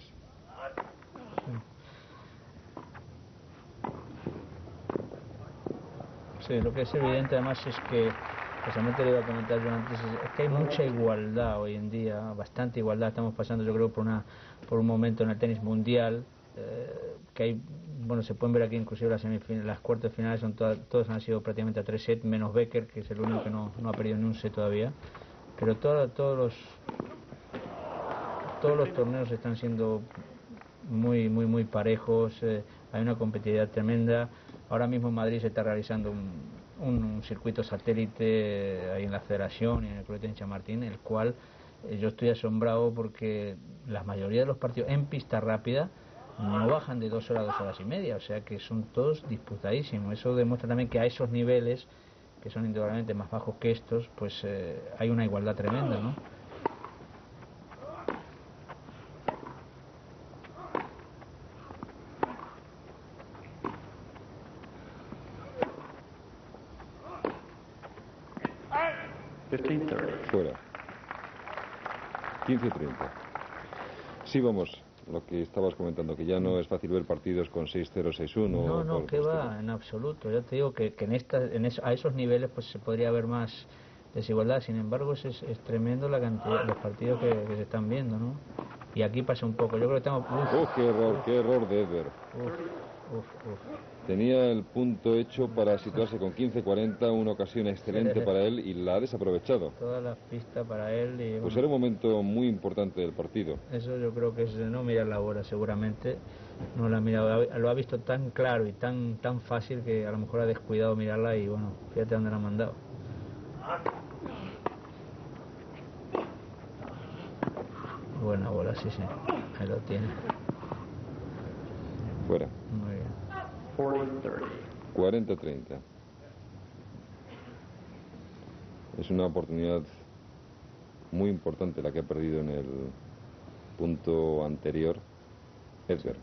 [SPEAKER 2] Sí, lo que es evidente además es que, precisamente le iba a comentar yo antes, es que hay mucha igualdad hoy en día, bastante igualdad. Estamos pasando, yo creo, por una por un momento en el tenis mundial, eh, que hay, bueno, se pueden ver aquí inclusive las semifinales, las cuartas finales, son todas, todos han sido prácticamente a tres sets, menos Becker, que es el único que no, no ha perdido ni un set todavía. Pero todo, todos los todos los torneos están siendo muy muy muy parejos, eh, hay una competitividad tremenda. Ahora mismo en Madrid se está realizando un, un, un circuito satélite eh, ahí en la Federación y en el Club de Tenis Chamartín, el cual eh, yo estoy asombrado porque la mayoría de los partidos en pista rápida no bajan de dos horas, dos horas y media, o sea que son todos disputadísimos. Eso demuestra también que a esos niveles, que son indudablemente más bajos que estos, pues eh, hay una igualdad tremenda, ¿no?
[SPEAKER 1] Fuera. quince treinta. Sí, vamos, lo que estabas comentando, que ya no es fácil ver partidos con seis cero, seis uno.
[SPEAKER 2] No, no, que va, en absoluto. Ya te digo que, que en esta, en es, a esos niveles pues se podría ver más desigualdad. Sin embargo, es, es, es tremendo la cantidad, los partidos que, que se están viendo, ¿no? Y aquí pasa un poco. Yo creo que estamos... Uf,
[SPEAKER 1] ¡Oh, qué error,
[SPEAKER 2] uf,
[SPEAKER 1] qué error de Edberg!
[SPEAKER 2] Uf, uf, uf.
[SPEAKER 1] Tenía el punto hecho para situarse con quince cuarenta, una ocasión excelente para él y la ha desaprovechado.
[SPEAKER 2] Toda la pista para él y...
[SPEAKER 1] Pues
[SPEAKER 2] bueno,
[SPEAKER 1] era un momento muy importante del partido.
[SPEAKER 2] eso yo creo que es no mirar la hora, seguramente. No la ha mirado, lo ha visto tan claro y tan tan fácil que a lo mejor ha descuidado mirarla y bueno, fíjate dónde la ha mandado. Buena bola, sí, sí. Ahí lo tiene.
[SPEAKER 1] Fuera.
[SPEAKER 2] Muy bien.
[SPEAKER 1] cuarenta treinta. Es una oportunidad muy importante la que ha perdido en el punto anterior Edberg.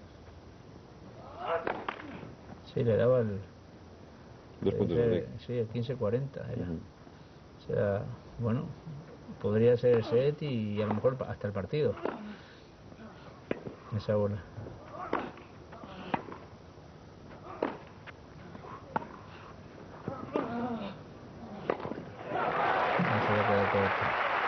[SPEAKER 2] Sí, le daba el...
[SPEAKER 1] Dos puntos de break.
[SPEAKER 2] Sí, el quince cuarenta era.
[SPEAKER 1] Uh-huh.
[SPEAKER 2] O sea, bueno, podría ser el set y a lo mejor hasta el partido. Esa bola. rebote.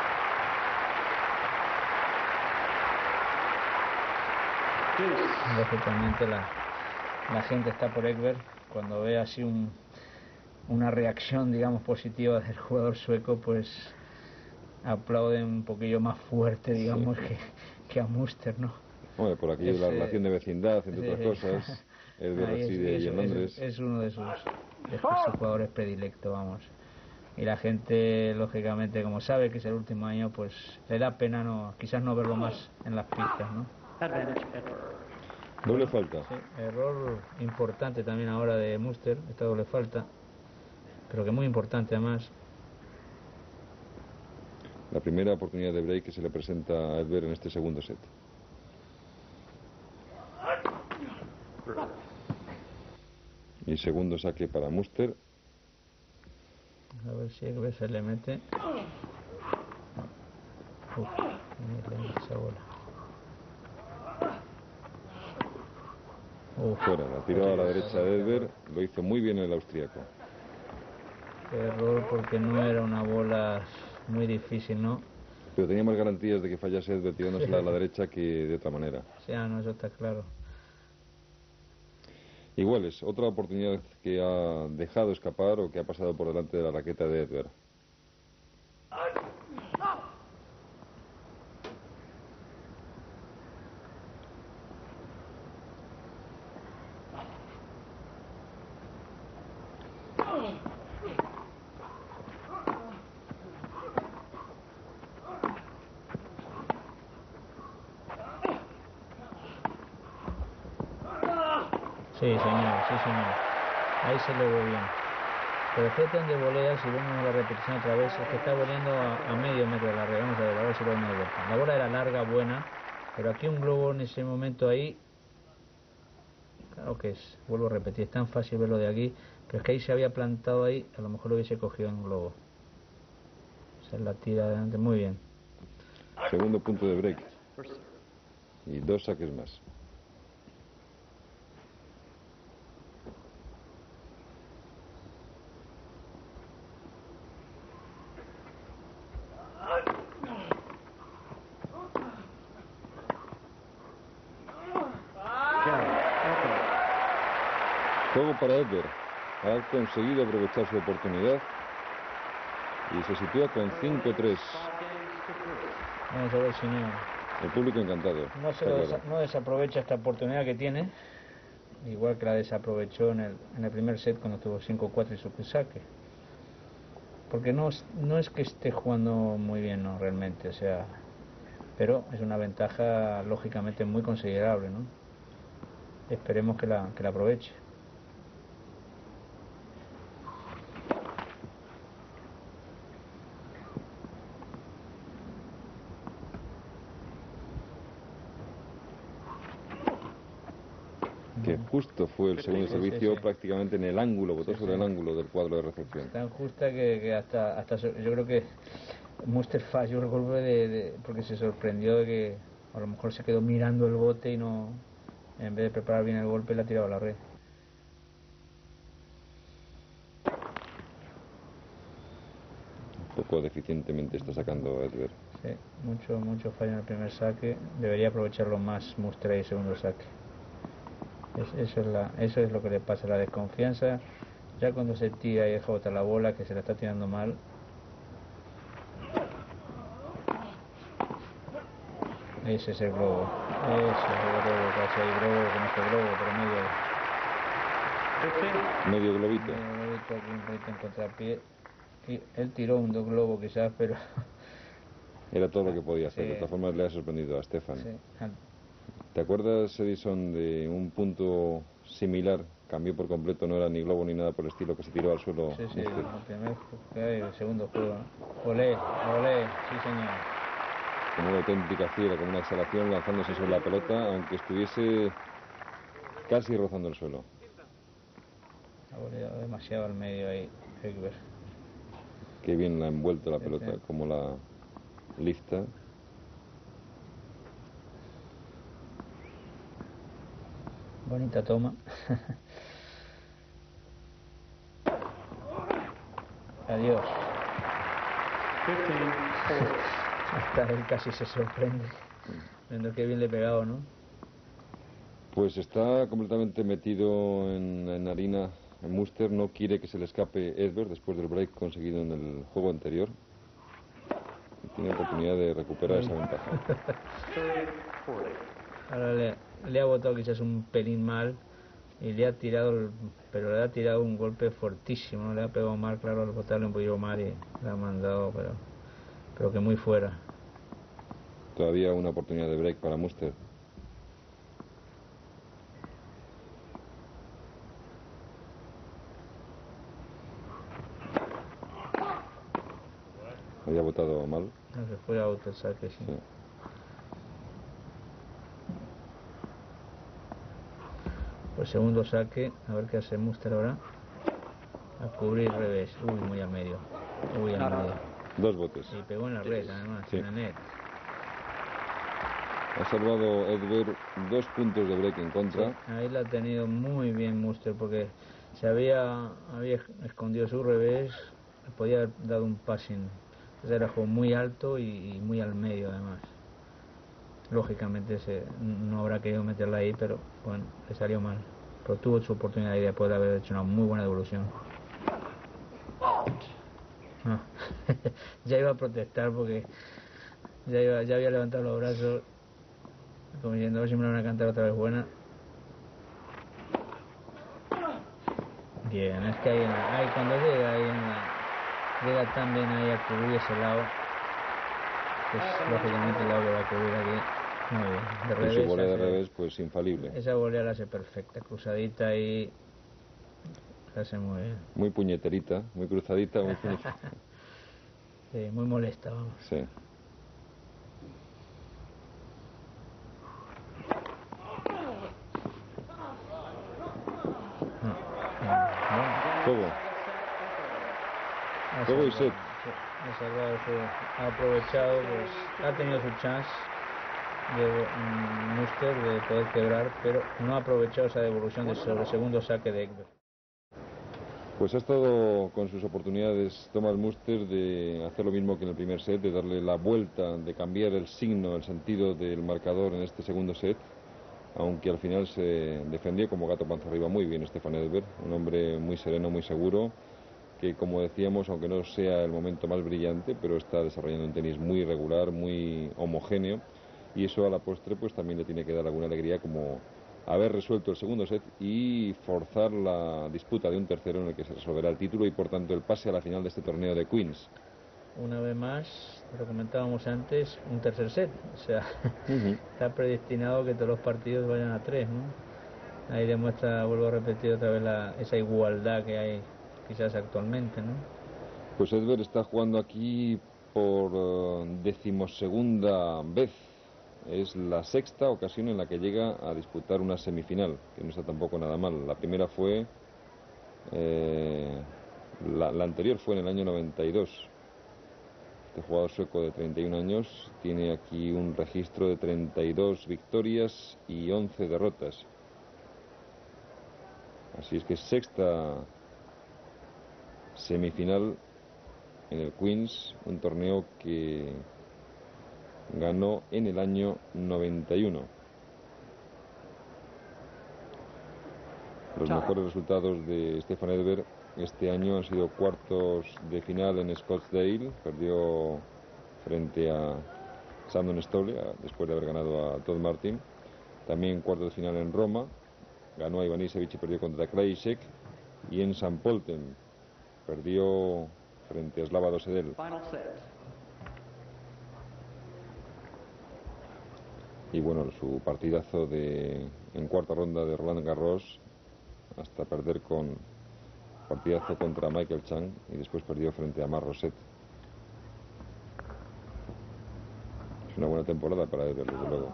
[SPEAKER 2] Lógicamente la, la gente está por Ekberg. Cuando ve así un, una reacción, digamos, positiva del jugador sueco, pues aplauden un poquillo más fuerte, digamos, sí, que, que a Muster, ¿no?
[SPEAKER 1] Hombre, por aquí
[SPEAKER 2] es,
[SPEAKER 1] la relación de vecindad, entre
[SPEAKER 2] sí,
[SPEAKER 1] otras cosas. Edberg reside allí en Londres.
[SPEAKER 2] Es, es uno de sus, de sus jugadores predilectos, vamos. Y la gente, lógicamente, como sabe que es el último año, pues le da pena no, quizás no verlo más en las pistas, ¿no?
[SPEAKER 1] Doble falta.
[SPEAKER 2] Sí, error importante también ahora de Muster, esta doble falta, pero que muy importante además.
[SPEAKER 1] La primera oportunidad de break que se le presenta a Edberg en este segundo set. Y segundo saque para Muster.
[SPEAKER 2] A ver si Ekberg se le mete. Uf, esa bola.
[SPEAKER 1] Uf, fuera, la tiró a la derecha de Edberg, lo hizo muy bien el austríaco.
[SPEAKER 2] Error porque no era una bola muy difícil, ¿no?
[SPEAKER 1] Pero tenía más garantías de que fallase Edberg tirándosela a la derecha que de otra manera.
[SPEAKER 2] Sí, no, eso está claro.
[SPEAKER 1] Igual es otra oportunidad que ha dejado escapar o que ha pasado por delante de la raqueta de Edberg.
[SPEAKER 2] Sí, señor, sí, señor. Ahí se le ve bien. Pero fíjate donde volea, si vemos la repetición otra vez, es que está voleando a, a medio metro de la red. Vamos a ver, a ver si lo vemos de vuelta. La bola era larga, buena, pero aquí un globo en ese momento ahí, claro que es, vuelvo a repetir, es tan fácil verlo de aquí, pero es que ahí se había plantado ahí, a lo mejor lo hubiese cogido en un globo. Se la tira adelante, muy bien.
[SPEAKER 1] Segundo punto de break. Y dos saques más. Juego para Edberg. Ha conseguido aprovechar su oportunidad y se sitúa con cinco tres.
[SPEAKER 2] Vamos a ver si no...
[SPEAKER 1] El público encantado.
[SPEAKER 2] No, se lo desa no desaprovecha esta oportunidad que tiene, igual que la desaprovechó en el, en el primer set cuando tuvo cinco cuatro y su saque. Porque no, no es que esté jugando muy bien, no, realmente, o sea, pero es una ventaja lógicamente muy considerable, ¿no? Esperemos que la, que la aproveche.
[SPEAKER 1] Que justo fue el segundo
[SPEAKER 2] sí,
[SPEAKER 1] servicio,
[SPEAKER 2] sí, sí.
[SPEAKER 1] prácticamente en el ángulo, botó
[SPEAKER 2] sí,
[SPEAKER 1] sobre
[SPEAKER 2] sí.
[SPEAKER 1] el ángulo del cuadro de recepción.
[SPEAKER 2] Tan justa que, que hasta, hasta yo creo que Muster falló el golpe de, de, porque se sorprendió de que a lo mejor se quedó mirando el bote y no, en vez de preparar bien el golpe, la ha tirado a la red.
[SPEAKER 1] Un poco deficientemente está sacando Edberg.
[SPEAKER 2] Sí, mucho, mucho fallo en el primer saque. Debería aprovecharlo más Muster ahí el segundo saque. Es, eso, es la, eso es lo que le pasa, la desconfianza. Ya cuando se tira y deja botar la bola, que se la está tirando mal. Ese es el globo. Ese es el globo, casi hay globo, con este globo, pero medio.
[SPEAKER 1] Medio globito.
[SPEAKER 2] Medio globito aquí, un poquito en contrapié. Y él tiró un dos globo quizás, pero...
[SPEAKER 1] Era todo lo que podía hacer.
[SPEAKER 2] Sí.
[SPEAKER 1] De todas formas le ha sorprendido a Stefan.
[SPEAKER 2] Sí.
[SPEAKER 1] ¿Te acuerdas, Edison, de un punto similar? Cambió por completo, no era ni globo ni nada por el estilo, que se tiró al suelo.
[SPEAKER 2] Sí, sí, el primer juego, el segundo juego. Olé, olé, sí señor.
[SPEAKER 1] Como una auténtica fiera, como una exhalación lanzándose sobre la pelota, aunque estuviese casi rozando el suelo.
[SPEAKER 2] Ha volado demasiado al medio ahí, Ekberg.
[SPEAKER 1] Qué bien la ha envuelto la
[SPEAKER 2] Sí,
[SPEAKER 1] pelota,
[SPEAKER 2] sí.
[SPEAKER 1] como la lista.
[SPEAKER 2] Bonita toma. Adiós. Hasta él casi se sorprende viendo qué bien le he pegado, ¿no?
[SPEAKER 1] Pues está completamente metido en, en harina en Muster, no quiere que se le escape Edberg después del break conseguido en el juego anterior. Y tiene oportunidad de recuperar esa ventaja.
[SPEAKER 2] Ahora le, le ha botado quizás un pelín mal y le ha tirado, el, pero le ha tirado un golpe fortísimo, ¿no? Le ha pegado mal, claro, al botarle un poquito mal y le ha mandado, pero, pero que muy fuera.
[SPEAKER 1] Todavía una oportunidad de break para Muster. Había votado mal.
[SPEAKER 2] No se fue a auto el saque, sí.
[SPEAKER 1] Sí.
[SPEAKER 2] Pues segundo saque, a ver qué hace Muster ahora. A cubrir revés. Uy, muy al medio. Uy, al medio.
[SPEAKER 1] Dos botes.
[SPEAKER 2] Y pegó en la red, además,
[SPEAKER 1] Sí.
[SPEAKER 2] en la net.
[SPEAKER 1] Ha salvado Edberg dos puntos de break en contra.
[SPEAKER 2] Sí, ahí la ha tenido muy bien Muster porque se había, había escondido su revés, podía haber dado un passing. Entonces era juego muy alto y, y muy al medio además. Lógicamente se, no habrá querido meterla ahí, pero bueno, le salió mal. Pero tuvo su oportunidad ahí después de haber hecho una muy buena devolución. Ah. Ya iba a protestar porque ya, iba, ya había levantado los brazos como diciendo, a ver si me la van a cantar otra vez buena. Bien, es que ahí, en la, ahí cuando llega ahí en la, llega también ahí a cubrir ese lado, que es lógicamente el lado que va a cubrir aquí. Muy bien, de revés.
[SPEAKER 1] Y su volea de
[SPEAKER 2] hace,
[SPEAKER 1] revés, pues infalible.
[SPEAKER 2] Esa volea la hace perfecta, cruzadita y la hace muy bien.
[SPEAKER 1] Muy puñeterita, muy cruzadita, muy puñeterita.
[SPEAKER 2] Sí, muy molesta, vamos.
[SPEAKER 1] Sí. Juego. Juego y set.
[SPEAKER 2] Sí, ha salvado su, ha aprovechado, pues, ha tenido su chance de um, Muster de poder quebrar, pero no ha aprovechado esa devolución de sobre segundo saque de Ekberg.
[SPEAKER 1] Pues ha estado con sus oportunidades Thomas Muster de hacer lo mismo que en el primer set, de darle la vuelta, de cambiar el signo, el sentido del marcador en este segundo set, aunque al final se defendió como gato panza arriba muy bien Stefan Edberg, un hombre muy sereno, muy seguro, que como decíamos, aunque no sea el momento más brillante, pero está desarrollando un tenis muy regular, muy homogéneo, y eso a la postre pues también le tiene que dar alguna alegría, como haber resuelto el segundo set y forzar la disputa de un tercero en el que se resolverá el título y por tanto el pase a la final de este torneo de Queens.
[SPEAKER 2] Una vez más, lo comentábamos antes, un tercer set, o sea, uh-huh. Está predestinado que todos los partidos vayan a tres, ¿no? Ahí demuestra, vuelvo a repetir otra vez, la, esa igualdad que hay quizás actualmente, ¿no?
[SPEAKER 1] Pues Edberg está jugando aquí por uh, decimosegunda vez. Es la sexta ocasión en la que llega a disputar una semifinal, que no está tampoco nada mal. La primera fue, eh, la, la anterior fue en el año noventa y dos. Este jugador sueco de treinta y un años tiene aquí un registro de treinta y dos victorias y once derrotas. Así es que sexta semifinal en el Queens, un torneo que ganó en el año noventa y uno. Los mejores resultados de Stefan Edberg este año han sido cuartos de final en Scottsdale, perdió frente a Sandon Stolle después de haber ganado a Todd Martin. También cuartos de final en Roma, ganó a Ivanisevic y perdió contra Krajicek. Y en San Polten perdió frente a Slava Dosedel. Y bueno, su partidazo de en cuarta ronda de Roland Garros, hasta perder con partidazo contra Michael Chang y después perdió frente a Mar Rosset. Es una buena temporada para Edberg, desde luego.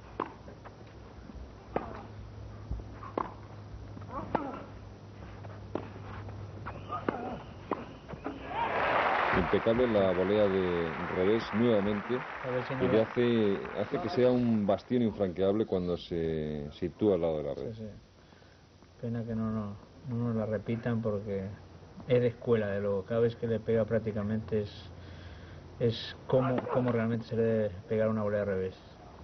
[SPEAKER 1] Impecable la volea de revés nuevamente, si no y le la... hace, hace que sea un bastión infranqueable cuando se sitúa al lado de la red.
[SPEAKER 2] Sí, sí. Pena que no, no, no nos la repitan porque es de escuela, de luego. Cada vez que le pega prácticamente es, es cómo, cómo realmente se debe pegar una volea de revés.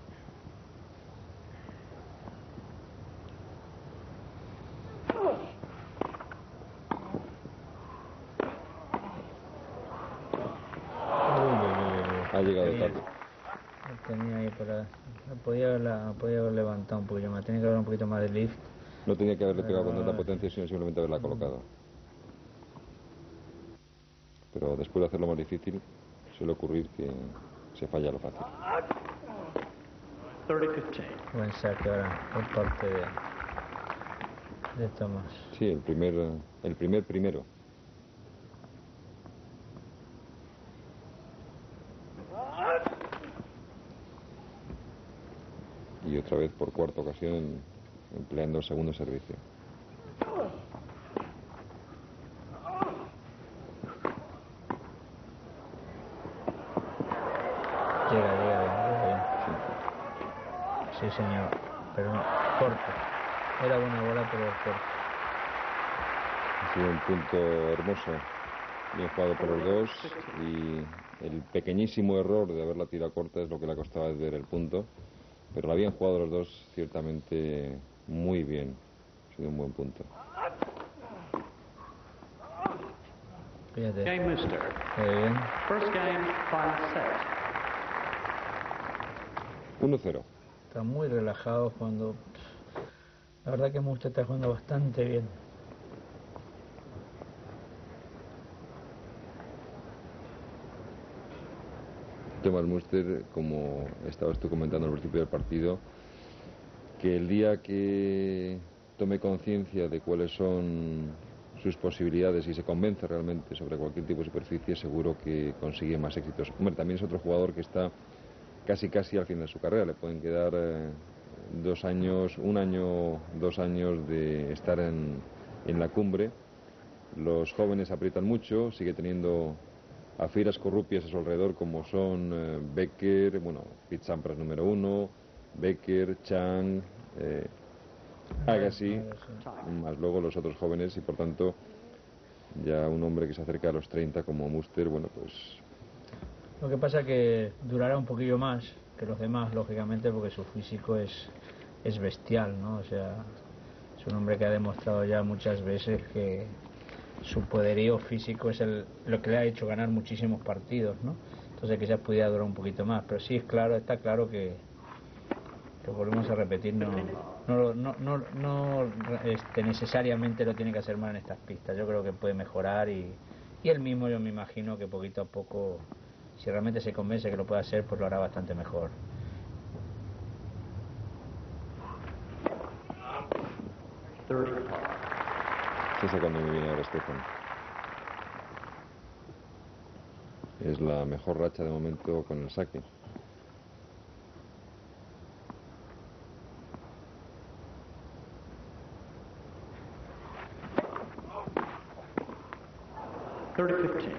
[SPEAKER 1] Ha llegado tarde.
[SPEAKER 2] Tenía ahí para... Podía, haberla, podía haber levantado un poquito más, tenía que haber un poquito más de lift.
[SPEAKER 1] No tenía que haberle pegado con tanta potencia, sino simplemente haberla colocado. Pero después de hacerlo más difícil, suele ocurrir que se falla lo fácil.
[SPEAKER 2] Buen saque ahora por parte de, de Tomás.
[SPEAKER 1] Sí, el primer, el primer primero. Y otra vez por cuarta ocasión empleando el segundo servicio.
[SPEAKER 2] Llega, llega bien, llega bien. Sí. Sí, señor, pero no, corto. Era buena bola, pero corto.
[SPEAKER 1] Ha sido un punto hermoso, bien jugado por los dos, y el pequeñísimo error de haberla tirado corta es lo que le ha costado ver el punto, pero la habían jugado los dos ciertamente muy bien. Ha sido un buen punto.
[SPEAKER 2] Fíjate.
[SPEAKER 3] Game Mister.
[SPEAKER 2] Bien.
[SPEAKER 3] First game, final set.
[SPEAKER 1] uno cero.
[SPEAKER 2] Está muy relajado cuando... La verdad que Muster está jugando bastante bien.
[SPEAKER 1] Thomas Muster, como estabas tú comentando al principio del partido, que el día que tome conciencia de cuáles son sus posibilidades y se convence realmente sobre cualquier tipo de superficie, seguro que consigue más éxitos. Hombre, también es otro jugador que está casi casi al fin de su carrera. Le pueden quedar eh, dos años, un año, dos años de estar en, en la cumbre. Los jóvenes aprietan mucho, sigue teniendo a fieras corrupias a su alrededor como son eh, Becker, bueno, Pete Sampras número uno, Becker, Chang, eh, Agassi, más luego los otros jóvenes, y por tanto ya un hombre que se acerca a los treinta como Muster, bueno, pues...
[SPEAKER 2] Lo que pasa que durará un poquillo más que los demás, lógicamente, porque su físico es, es bestial, ¿no? O sea, es un hombre que ha demostrado ya muchas veces que su poderío físico es el, lo que le ha hecho ganar muchísimos partidos, ¿no? Entonces quizás pudiera durar un poquito más, pero sí es claro, está claro que, que volvemos a repetir, no, no, no, no, no este, necesariamente lo tiene que hacer mal en estas pistas. Yo creo que puede mejorar y, y él mismo, yo me imagino que poquito a poco, si realmente se convence que lo puede hacer, pues lo hará bastante mejor.
[SPEAKER 1] Está sacando muy bien ahora Stefan. Es la mejor racha de momento con el saque.
[SPEAKER 3] thirty fifteen.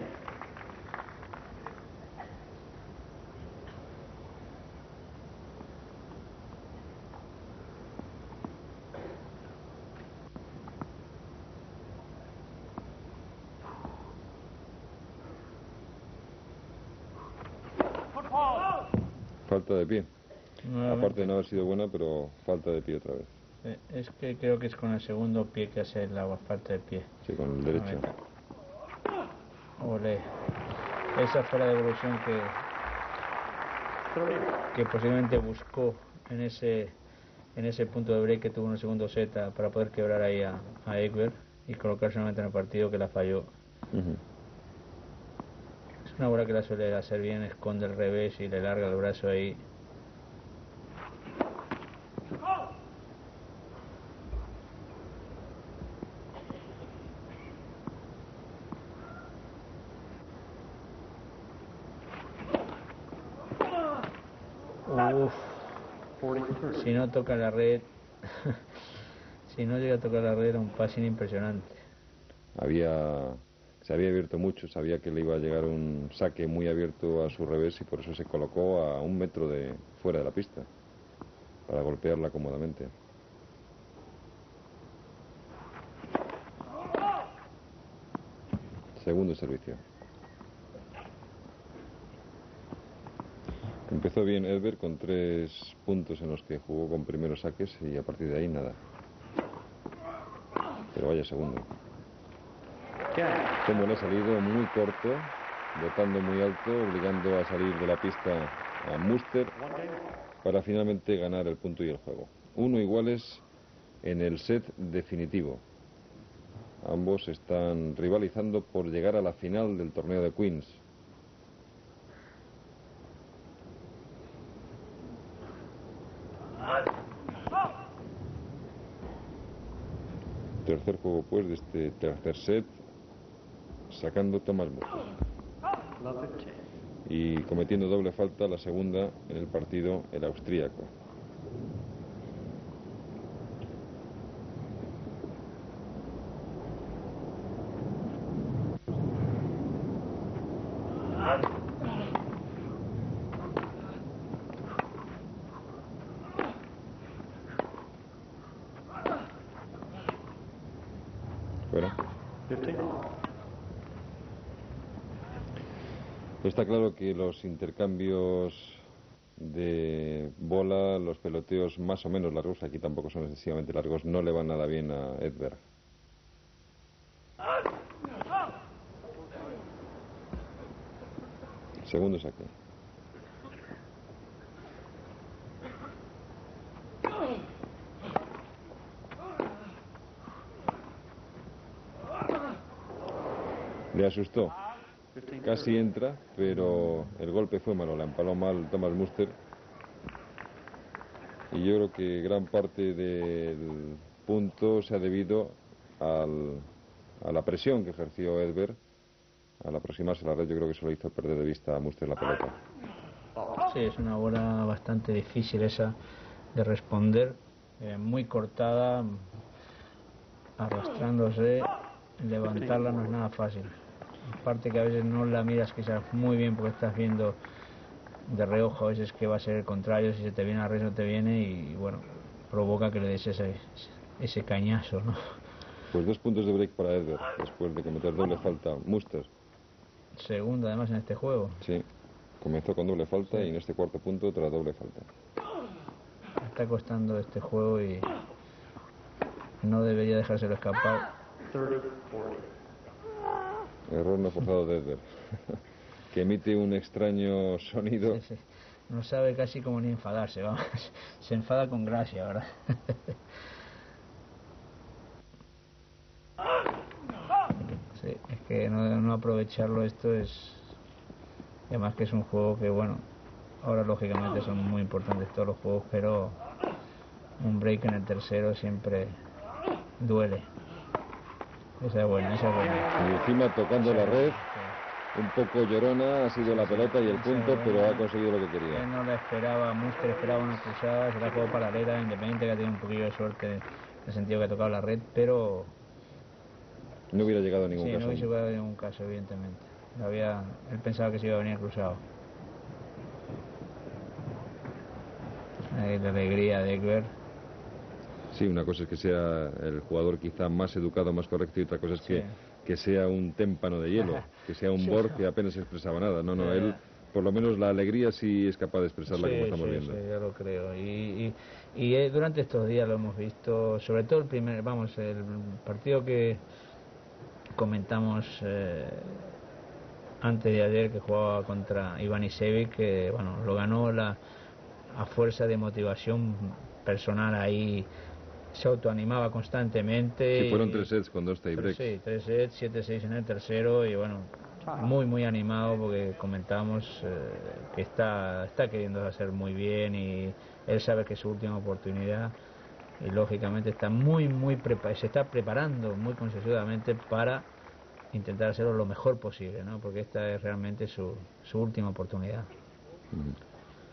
[SPEAKER 1] Falta de pie.
[SPEAKER 2] Nuevamente.
[SPEAKER 1] Aparte de no haber sido buena, pero falta de pie otra vez.
[SPEAKER 2] Eh, Es que creo que es con el segundo pie que hace la falta de pie.
[SPEAKER 1] Sí, con el derecho.
[SPEAKER 2] Olé. Esa fue la devolución que, que posiblemente buscó en ese en ese punto de break que tuvo en el segundo set a- para poder quebrar ahí a, a Ekberg y colocarse nuevamente en el partido, que la falló.
[SPEAKER 1] Uh-huh.
[SPEAKER 2] Es una bola que la suele hacer bien, esconde el revés y le larga el brazo ahí. Uf, si no toca la red, si no llega a tocar la red, era un passing impresionante.
[SPEAKER 1] Había, se había abierto mucho, sabía que le iba a llegar un saque muy abierto a su revés y por eso se colocó a un metro de fuera de la pista para golpearla cómodamente. Segundo servicio. Empezó bien Edberg con tres puntos en los que jugó con primeros saques y a partir de ahí nada. Pero vaya segundo. Como le ha salido muy corto, botando muy alto, obligando a salir de la pista a Muster para finalmente ganar el punto y el juego. Uno iguales en el set definitivo. Ambos están rivalizando por llegar a la final del torneo de Queens. Tercer juego pues de este tercer set, sacando Thomas Muster y cometiendo doble falta, la segunda en el partido, el austríaco. Fuera. Está claro que los intercambios de bola, los peloteos más o menos largos, aquí tampoco son excesivamente largos, no le van nada bien a Edberg. Segundo saque. Le asustó. Casi entra, pero el golpe fue malo, la empaló mal Thomas Muster. Y yo creo que gran parte del punto se ha debido al, a la presión que ejerció Edberg. Al aproximarse a la red, yo creo que eso le hizo perder de vista a Muster la pelota.
[SPEAKER 2] Sí, es una bola bastante difícil esa de responder, eh, muy cortada, arrastrándose, levantarla no es nada fácil. Aparte que a veces no la miras quizás muy bien porque estás viendo de reojo a veces que va a ser el contrario, si se te viene a red no te viene y bueno, provoca que le des ese, ese cañazo, ¿no?
[SPEAKER 1] Pues dos puntos de break para Edberg, después de cometer doble falta Muster.
[SPEAKER 2] Segundo además en este juego.
[SPEAKER 1] Sí, comenzó con doble falta sí. Y en este cuarto punto otra doble falta.
[SPEAKER 2] Está costando este juego y no debería dejárselo escapar.
[SPEAKER 1] Error no forzado de Edberg, que emite un extraño sonido.
[SPEAKER 2] Sí, sí. No sabe casi cómo ni enfadarse, vamos. Se enfada con gracia, ¿verdad? Sí, es que no, no aprovecharlo esto es... Además que es un juego que, bueno, ahora lógicamente son muy importantes todos los juegos, pero un break en el tercero siempre duele. Esa es buena, esa es buena.
[SPEAKER 1] Y encima tocando la red, un poco llorona ha sido la pelota y el punto, pero ha conseguido lo que quería.
[SPEAKER 2] Él no la esperaba, Muster esperaba una cruzada, se la jugó paralela, Independiente que ha tenido un poquillo de suerte en el sentido que ha tocado la red, pero...
[SPEAKER 1] No hubiera llegado a ningún
[SPEAKER 2] sí,
[SPEAKER 1] caso.
[SPEAKER 2] no hubiese llegado a ningún caso, evidentemente. Había, él pensaba que se iba a venir cruzado. Ahí la alegría de Edberg.
[SPEAKER 1] Sí, una cosa es que sea el jugador quizá más educado, más correcto, y otra cosa es que, sí. que sea un témpano de hielo, que sea un Borg que apenas expresaba nada. No, no, sí. Él, por lo menos la alegría sí es capaz de expresarla sí, como estamos
[SPEAKER 2] sí,
[SPEAKER 1] viendo.
[SPEAKER 2] Sí, yo lo creo. Y, y, y eh, durante estos días lo hemos visto, sobre todo el primer, vamos, el partido que comentamos eh, antes de ayer, que jugaba contra Iván Isevic, que bueno, lo ganó la, a fuerza de motivación personal ahí. Se autoanimaba constantemente.
[SPEAKER 1] Sí, fueron tres sets con dos tiebreaks.
[SPEAKER 2] Sí, tres sets, siete seis en el tercero y bueno, muy muy animado porque comentábamos eh, que está, está queriendo hacer muy bien y él sabe que es su última oportunidad y lógicamente está muy muy prepa se está preparando muy concienzudamente para intentar hacerlo lo mejor posible, ¿no? Porque esta es realmente su, su última oportunidad. Mm.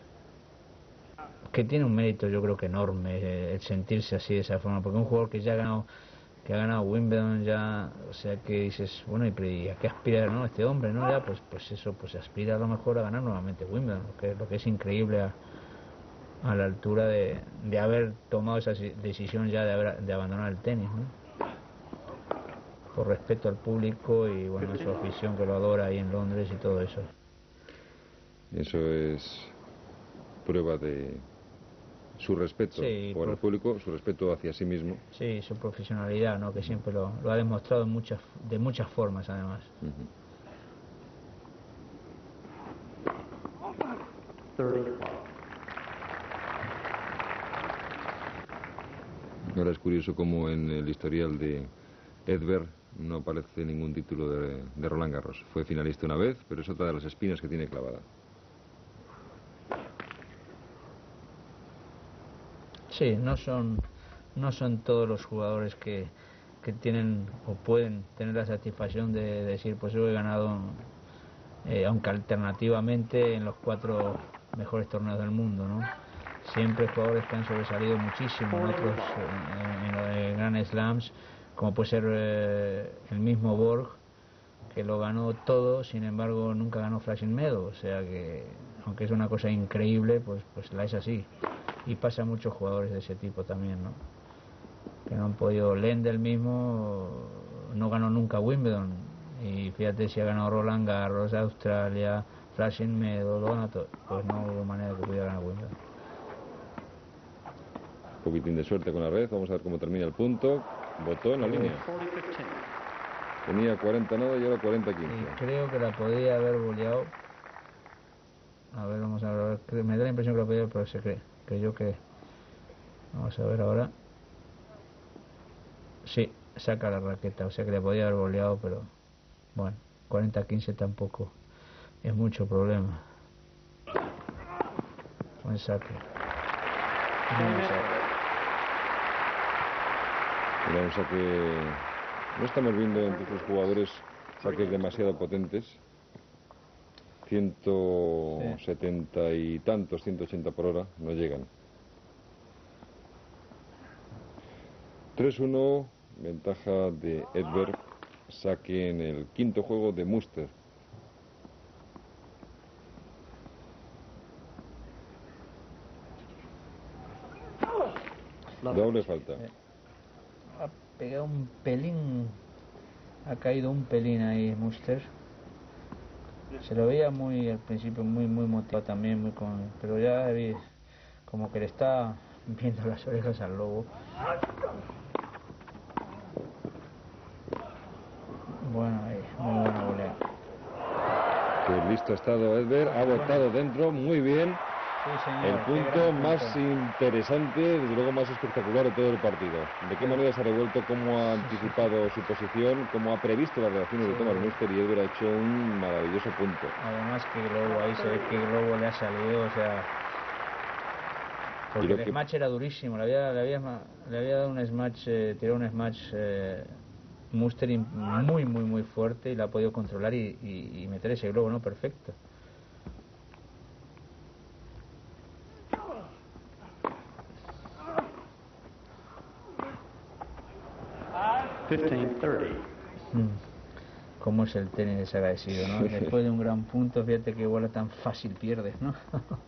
[SPEAKER 2] Que tiene un mérito yo creo que enorme eh, el sentirse así de esa forma, porque un jugador que ya ha ganado que ha ganado Wimbledon ya, o sea que dices, bueno, ¿y a qué aspira, no, este hombre, no? Ya pues pues eso, pues aspira a lo mejor a ganar nuevamente Wimbledon, lo que, lo que es increíble a, a la altura de, de haber tomado esa decisión ya de, haber, de abandonar el tenis, ¿no? Por respeto al público y bueno, a su afición que lo adora ahí en Londres y todo eso.
[SPEAKER 1] Eso es prueba de su respeto
[SPEAKER 2] Sí,
[SPEAKER 1] por
[SPEAKER 2] por-
[SPEAKER 1] el público, su respeto hacia sí mismo.
[SPEAKER 2] Sí, su profesionalidad, ¿no? Que siempre lo, lo ha demostrado en muchas, de muchas formas, además.
[SPEAKER 1] Ujú.
[SPEAKER 3] thirty-five.
[SPEAKER 1] Ahora es curioso cómo en el historial de Edberg no aparece ningún título de, de Roland Garros. Fue finalista una vez, pero es otra de las espinas que tiene clavada.
[SPEAKER 2] Sí, no son, no son todos los jugadores que, que tienen o pueden tener la satisfacción de decir, pues yo he ganado, eh, aunque alternativamente, en los cuatro mejores torneos del mundo, ¿no? Siempre jugadores que han sobresalido muchísimo en otros, eh, en, en Grand Slams, como puede ser eh, el mismo Borg, que lo ganó todo, sin embargo nunca ganó Flushing Meadows, o sea que, aunque es una cosa increíble, pues, pues la es así. Y pasa a muchos jugadores de ese tipo también, ¿no? Que no han podido. Lendl mismo no ganó nunca Wimbledon, y fíjate si ha ganado Roland Garros, Australia, Flushing Meadows, Donato, pues no hubo manera que pudiera ganar Wimbledon.
[SPEAKER 1] Un poquitín de suerte con la red, vamos a ver cómo termina el punto. Botó en la línea.
[SPEAKER 3] forty fifteen.
[SPEAKER 1] Tenía cuarenta nada y ahora cuarenta
[SPEAKER 2] Y
[SPEAKER 1] quince.
[SPEAKER 2] creo que la podía haber boleado. A ver, vamos a ver, a ver, cre- me da la impresión que la podía, pero se cree, que yo que. Vamos a ver ahora. Sí, saca la raqueta, o sea que le podía haber boleado, pero bueno, cuarenta quince tampoco es mucho problema. Buen saque. Buen saque.
[SPEAKER 1] Vamos a que no estamos viendo entre los jugadores saques demasiado potentes. ciento setenta y tantos, ciento ochenta por hora, no llegan. tres uno, ventaja de Edberg, saque en el quinto juego de Muster. Doble falta.
[SPEAKER 2] Eh, Ha pegado un pelín, ha caído un pelín ahí Muster. Se lo veía muy al principio muy muy motivado también, muy con, pero ya vi como que le está viendo las orejas al lobo. Bueno, ahí, muy buena volea.
[SPEAKER 1] Pues listo ha estado Edberg, ha botado dentro, muy bien.
[SPEAKER 2] Sí, señor,
[SPEAKER 1] El
[SPEAKER 2] qué
[SPEAKER 1] punto
[SPEAKER 2] gran
[SPEAKER 1] más
[SPEAKER 2] punto.
[SPEAKER 1] interesante, desde luego más espectacular de todo el partido. ¿De qué manera se ha revuelto, cómo ha anticipado su posición, cómo ha previsto las reacciones de
[SPEAKER 2] Sí.
[SPEAKER 1] Thomas Muster, y Edberg ha hecho un maravilloso punto?
[SPEAKER 2] Además que Globo, ahí se ve que Globo le ha salido, o sea, porque
[SPEAKER 1] Creo
[SPEAKER 2] el
[SPEAKER 1] que-
[SPEAKER 2] smash era durísimo, le había, le había, ma- le había dado un smash, eh, tirado un smash eh, Muster in- muy muy muy fuerte, y la ha podido controlar y, y- y meter ese globo, ¿no? Perfecto.
[SPEAKER 3] fifteen thirty.
[SPEAKER 2] Mm. Cómo es el tenis desagradecido, ¿no? Después de un gran punto, fíjate que bola tan fácil pierdes, ¿no?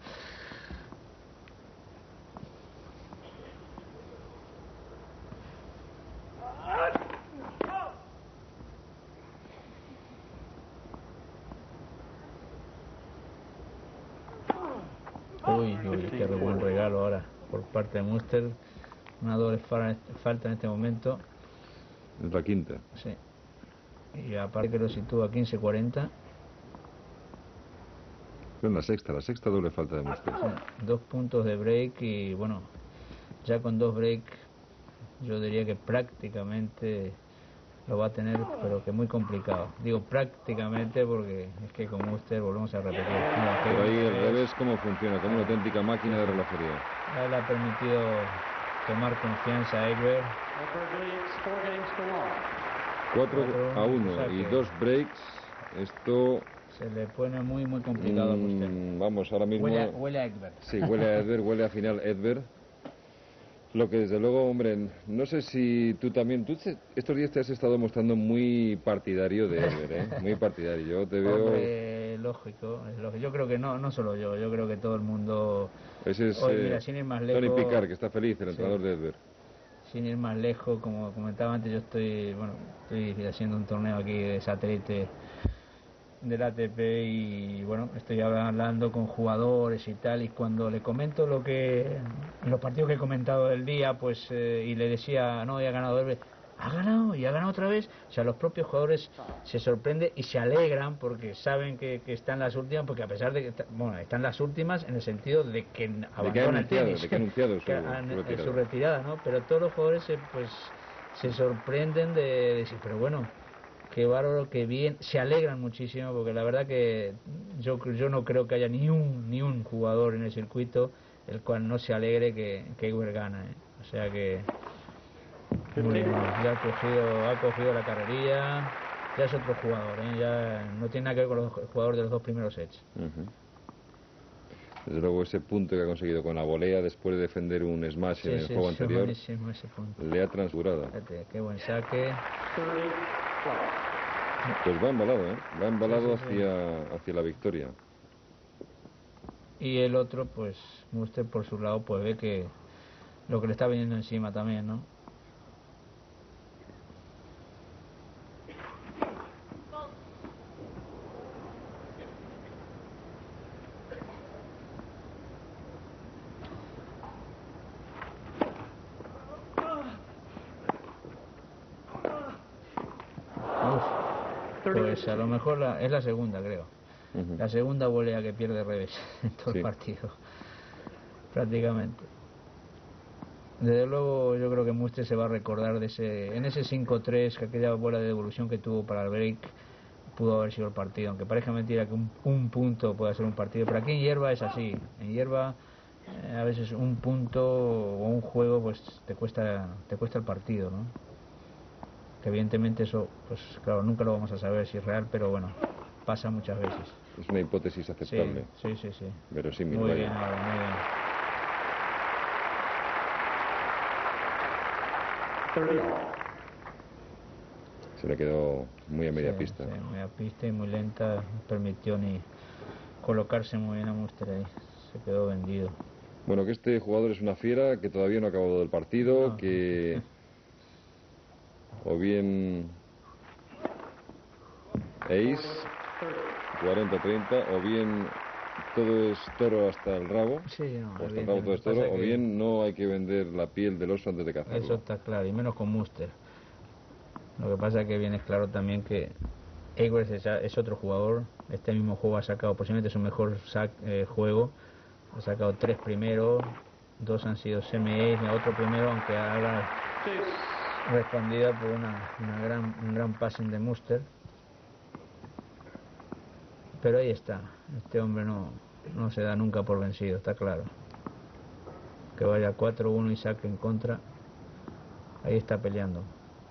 [SPEAKER 2] Uy, uy, qué buen regalo ahora por parte de Muster. Una doble fa- falta en este momento.
[SPEAKER 1] Es la quinta.
[SPEAKER 2] Sí. Y aparte que lo sitúa quince cuarenta.
[SPEAKER 1] Es la sexta, la sexta doble falta de Muster.
[SPEAKER 2] Sí, dos puntos de break y bueno, ya con dos break yo diría que prácticamente lo va a tener, pero que muy complicado. Digo prácticamente porque es que con Muster volvemos a repetir. Mira, qué
[SPEAKER 1] Pero ahí
[SPEAKER 2] bien
[SPEAKER 1] el
[SPEAKER 2] que es.
[SPEAKER 1] revés, cómo funciona, como una auténtica máquina de relojería.
[SPEAKER 2] A él le ha permitido tomar confianza a Egber.
[SPEAKER 3] Edberg leads four games to one.
[SPEAKER 1] cuatro
[SPEAKER 2] Cuatro,
[SPEAKER 1] a
[SPEAKER 2] o
[SPEAKER 1] uno
[SPEAKER 2] sea
[SPEAKER 1] y
[SPEAKER 2] que-
[SPEAKER 1] dos breaks. Esto,
[SPEAKER 2] Se le pone muy muy complicado a Muster.
[SPEAKER 1] mm, vamos, ahora mismo...
[SPEAKER 2] Huele a, huele a Egber.
[SPEAKER 1] Sí, huele a Edberg, huele a final Edberg. Lo que desde luego, hombre, no sé si tú también, tú te- estos días te has estado mostrando muy partidario de Edberg, ¿eh? Muy partidario. Yo te veo,
[SPEAKER 2] Hombre, lógico, es lógico. Yo creo que no, no solo yo, yo creo que todo el mundo.
[SPEAKER 1] ese es
[SPEAKER 2] Hoy,
[SPEAKER 1] eh,
[SPEAKER 2] mira, sin ir más
[SPEAKER 1] Tony
[SPEAKER 2] lejos,
[SPEAKER 1] Picard, que está feliz, el
[SPEAKER 2] Sí.
[SPEAKER 1] entrenador de Edberg.
[SPEAKER 2] sin ir más lejos, como comentaba antes, yo estoy, bueno, estoy haciendo un torneo aquí de satélite del A T P y bueno, estoy hablando con jugadores y tal, y cuando le comento lo que los partidos que he comentado del día, pues eh, y le decía, no, ya ha ganado Edberg, ha ganado y ha ganado otra vez, o sea, los propios jugadores se sorprenden y se alegran porque saben que, que están las últimas, porque a pesar de que bueno, están las últimas en el sentido de que abandona el tenis,
[SPEAKER 1] de que ha anunciado su,
[SPEAKER 2] que han,
[SPEAKER 1] su retirada.
[SPEAKER 2] su retirada, ¿no? Pero todos los jugadores se, pues se sorprenden de, de decir, pero bueno, qué bárbaro, qué bien, se alegran muchísimo, porque la verdad que yo yo no creo que haya ni un ni un jugador en el circuito el cual no se alegre que, que Edberg gana, ¿eh? O sea que muy bien, ya ha cogido, ha cogido la carrerilla, ya es otro jugador, ¿eh? Ya no tiene nada que ver con los jugadores de los dos primeros sets.
[SPEAKER 1] Uh-huh. Desde luego ese punto que ha conseguido con la volea después de defender un smash
[SPEAKER 2] Sí,
[SPEAKER 1] en el
[SPEAKER 2] sí,
[SPEAKER 1] juego
[SPEAKER 2] sí,
[SPEAKER 1] anterior,
[SPEAKER 2] buenísimo ese punto.
[SPEAKER 1] le ha transfigurado.
[SPEAKER 2] Fíjate, qué buen saque.
[SPEAKER 1] Pues va embalado, ¿eh? Va embalado
[SPEAKER 2] Sí, sí, sí.
[SPEAKER 1] hacia, hacia la victoria.
[SPEAKER 2] Y el otro, pues, Muster por su lado, pues ve que lo que le está viniendo encima también, ¿no? Pues a lo mejor la, es la segunda, creo. Uh-huh. La segunda volea que pierde revés en todo sí. el partido, prácticamente. Desde luego yo creo que Muster se va a recordar de ese, en ese cinco tres, que aquella bola de devolución que tuvo para el break pudo haber sido el partido, aunque parezca mentira que un, un punto pueda ser un partido, pero aquí en hierba es así, en hierba eh, a veces un punto o un juego pues te cuesta te cuesta el partido, ¿no? Que evidentemente eso, pues claro, nunca lo vamos a saber si es real, pero bueno, pasa muchas veces.
[SPEAKER 1] Es una hipótesis aceptable.
[SPEAKER 2] Sí, sí, sí. sí.
[SPEAKER 1] Verosímil.
[SPEAKER 2] Muy
[SPEAKER 1] vaya.
[SPEAKER 2] bien, ahora, muy bien.
[SPEAKER 1] Se le quedó muy a media
[SPEAKER 2] sí,
[SPEAKER 1] pista.
[SPEAKER 2] Sí, media pista y muy lenta, no permitió ni colocarse muy bien a Muster ahí. Se quedó vendido.
[SPEAKER 1] Bueno, que este jugador es una fiera, que todavía no ha acabado el partido, no. que... o bien ace cuarenta treinta, o bien todo es toro hasta el rabo,
[SPEAKER 2] sí, no,
[SPEAKER 1] o hasta el rabo todo es toro, o
[SPEAKER 2] que...
[SPEAKER 1] bien no hay que vender la piel del oso antes de cazarlo.
[SPEAKER 2] Eso está claro, y menos con Muster. Lo que pasa es que bien es claro también que Edberg es, es otro jugador. Este mismo juego ha sacado posiblemente su mejor sac, eh, juego, ha sacado tres primeros, dos han sido semi-ace, otro primero, aunque haga respondida por una, una gran, un gran passing de Muster. Pero ahí está, este hombre no, no se da nunca por vencido, está claro. Que vaya cuatro uno y saque en contra, ahí está peleando.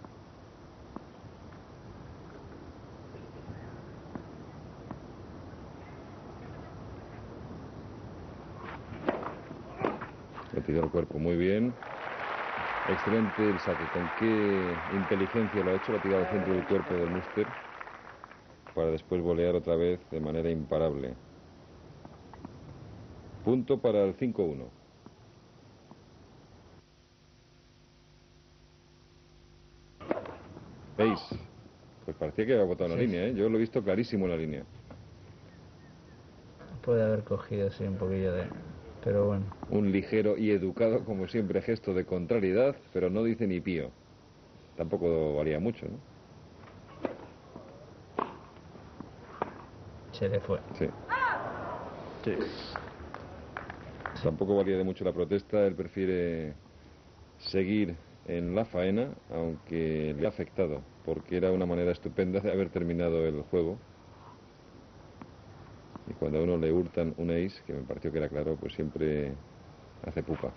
[SPEAKER 1] Le tiró el cuerpo muy bien. Excelente el saque. Con qué inteligencia lo ha hecho. Lo ha tirado al centro del cuerpo del Muster para después volear otra vez de manera imparable. Punto para el cinco uno. ¿Veis? Pues parecía que había botado en la sí. línea, ¿eh? Yo lo he visto clarísimo en la línea.
[SPEAKER 2] Puede haber cogido, sí, un poquillo de... pero bueno.
[SPEAKER 1] Un ligero y educado, como siempre, gesto de contrariedad, pero no dice ni pío. Tampoco valía mucho, ¿no?
[SPEAKER 2] Se le fue.
[SPEAKER 1] Sí.
[SPEAKER 3] Sí.
[SPEAKER 1] Tampoco valía de mucho la protesta. Él prefiere seguir en la faena, aunque le ha afectado, porque era una manera estupenda de haber terminado el juego. Y cuando a uno le hurtan un ace, que me pareció que era claro, pues siempre hace pupa.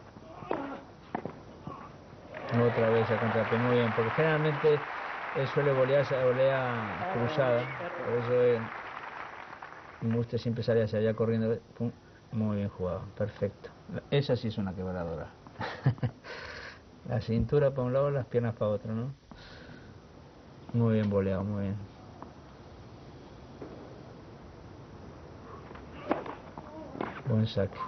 [SPEAKER 2] Otra vez a contrapié, muy bien, porque generalmente él suele volear esa volea cruzada, por eso el Muster siempre sale hacia allá corriendo. Pum, muy bien jugado, perfecto. Esa sí es una quebradora. La cintura para un lado, las piernas para otro, ¿no? Muy bien voleado, muy bien. Buen saque.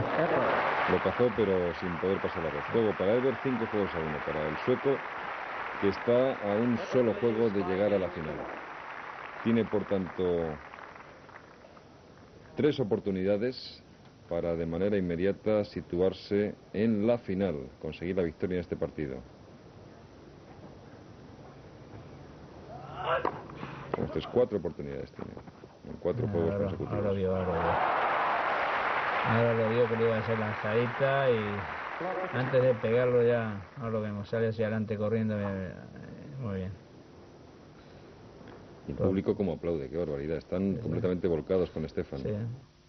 [SPEAKER 1] Lo cazó, pero sin poder pasar la red. Juego para Edberg, cinco juegos a uno. Para el sueco, que está a un solo juego de llegar a la final. Tiene, por tanto, tres oportunidades para de manera inmediata situarse en la final, conseguir la victoria en este partido. Entonces, cuatro oportunidades tiene, en cuatro
[SPEAKER 2] Ah,
[SPEAKER 1] juegos
[SPEAKER 2] ahora,
[SPEAKER 1] consecutivos.
[SPEAKER 2] ahora vio, ahora vio. Ahora lo vio que le iba a hacer lanzadita y antes de pegarlo ya, ahora lo vemos, sale hacia adelante corriendo, eh, muy bien.
[SPEAKER 1] Y el público como aplaude, qué barbaridad, están
[SPEAKER 2] Sí,
[SPEAKER 1] completamente volcados con Stefan.
[SPEAKER 2] Sí.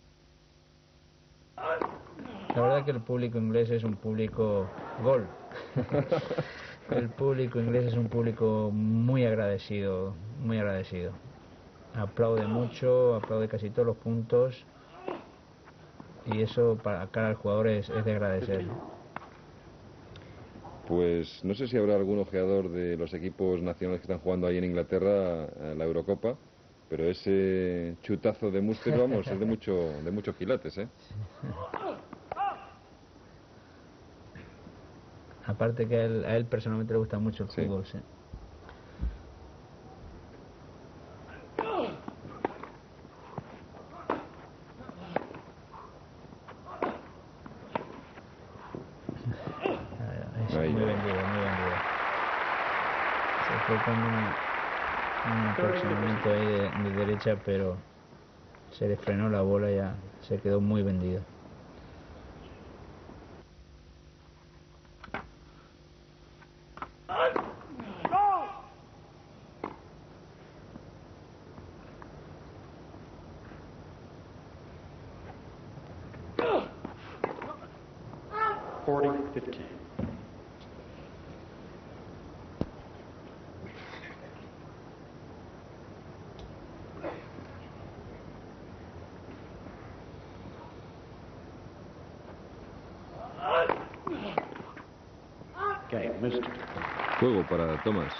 [SPEAKER 2] La verdad que el público inglés es un público gol. El público inglés es un público muy agradecido, muy agradecido. Aplaude mucho, aplaude casi todos los puntos y eso para cara al jugador es, es de agradecer.
[SPEAKER 1] Pues no sé si habrá algún ojeador de los equipos nacionales que están jugando ahí en Inglaterra a la Eurocopa, pero ese chutazo de Muster, vamos, es de mucho, de muchos quilates, ¿eh?
[SPEAKER 2] Aparte que a él, a él personalmente le gusta mucho el
[SPEAKER 1] Sí.
[SPEAKER 2] fútbol, sí. Es
[SPEAKER 1] Ahí.
[SPEAKER 2] muy vendido, muy vendido. Se fue con una, un aproximamiento ahí de, de derecha, pero se le frenó la bola y ya se quedó muy vendido.
[SPEAKER 3] forty fifteen. Game, mister.
[SPEAKER 1] Juego para Thomas.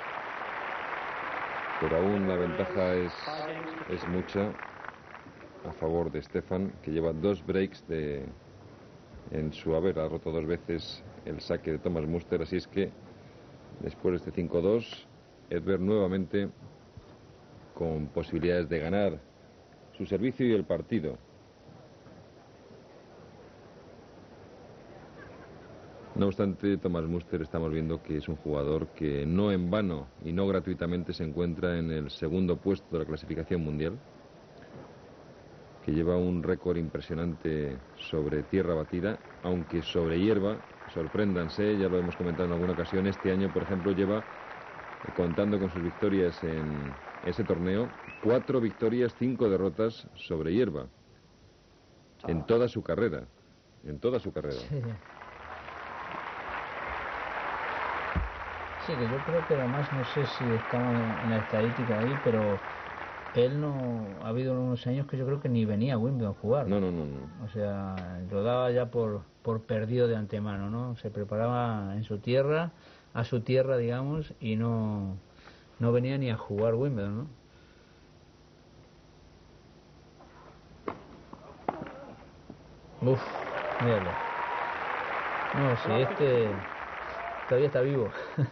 [SPEAKER 1] Pero aún la ventaja es, es mucha a favor de Stefan, que lleva dos breaks de, en su haber. Ha roto dos veces el saque de Thomas Muster, así es que después de este cinco dos, Edberg nuevamente con posibilidades de ganar su servicio y el partido. No obstante, Thomas Muster estamos viendo que es un jugador que no en vano y no gratuitamente se encuentra en el segundo puesto de la clasificación mundial, que lleva un récord impresionante sobre tierra batida, aunque sobre hierba, sorpréndanse, ya lo hemos comentado en alguna ocasión, este año, por ejemplo, lleva, contando con sus victorias en ese torneo, cuatro victorias, cinco derrotas sobre hierba, en toda su carrera, en toda su carrera.
[SPEAKER 2] Sí. Sí, que yo creo que además, no sé si estamos en la estadística ahí, pero él no, ha habido unos años que yo creo que ni venía a Wimbledon a jugar.
[SPEAKER 1] No, no, no, no.
[SPEAKER 2] O sea, lo daba ya por, por perdido de antemano, ¿no? Se preparaba en su tierra, a su tierra, digamos, y no, no venía ni a jugar Wimbledon, ¿no? Uf, míralo. No, si este todavía está vivo.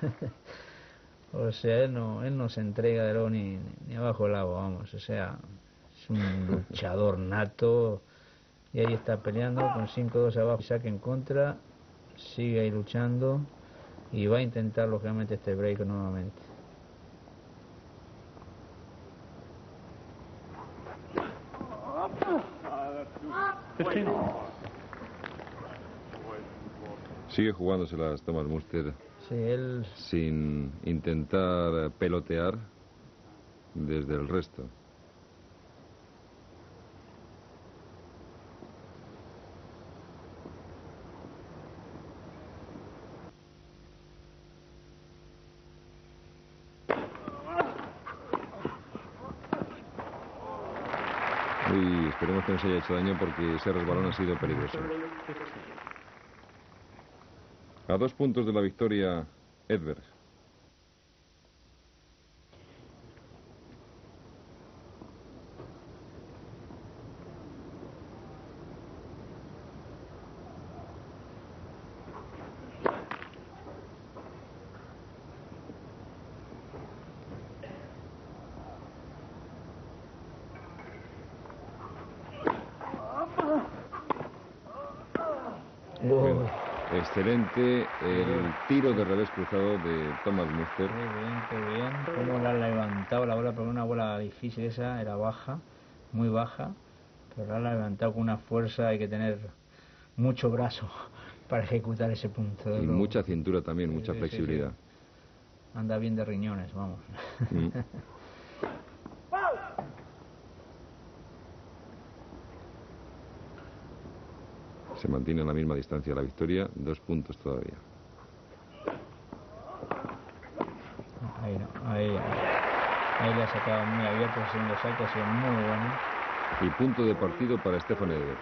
[SPEAKER 2] O sea, él no, él no se entrega de luego ni, ni abajo el agua, vamos. O sea, es un luchador nato. Y ahí está peleando con cinco dos abajo, saque en contra. Sigue ahí luchando. Y va a intentar, lógicamente, este break nuevamente.
[SPEAKER 3] fifteen.
[SPEAKER 1] Sigue jugándoselas Thomas Muster
[SPEAKER 2] Sí, él
[SPEAKER 1] sin intentar pelotear desde el resto. Y esperemos que no se haya hecho daño porque ese resbalón ha sido peligroso. A dos puntos de la victoria, Edberg.
[SPEAKER 2] Uy.
[SPEAKER 1] Excelente el tiro de revés cruzado de Thomas Muster.
[SPEAKER 2] Qué bien, qué bien. Cómo la ha levantado la bola, pero una bola difícil esa, era baja, muy baja, pero la ha levantado con una fuerza, hay que tener mucho brazo para ejecutar ese punto.
[SPEAKER 1] Y
[SPEAKER 2] Lo-
[SPEAKER 1] mucha cintura también,
[SPEAKER 2] Sí,
[SPEAKER 1] mucha
[SPEAKER 2] sí, sí,
[SPEAKER 1] flexibilidad.
[SPEAKER 2] sí. Anda bien de riñones, vamos.
[SPEAKER 1] Mm. Se mantiene a la misma distancia la victoria, dos puntos todavía.
[SPEAKER 2] Ahí no, ahí, ahí le ha sacado muy abierto el segundo salto, ha sido muy bueno.
[SPEAKER 1] Y punto de partido para Stefan Edberg.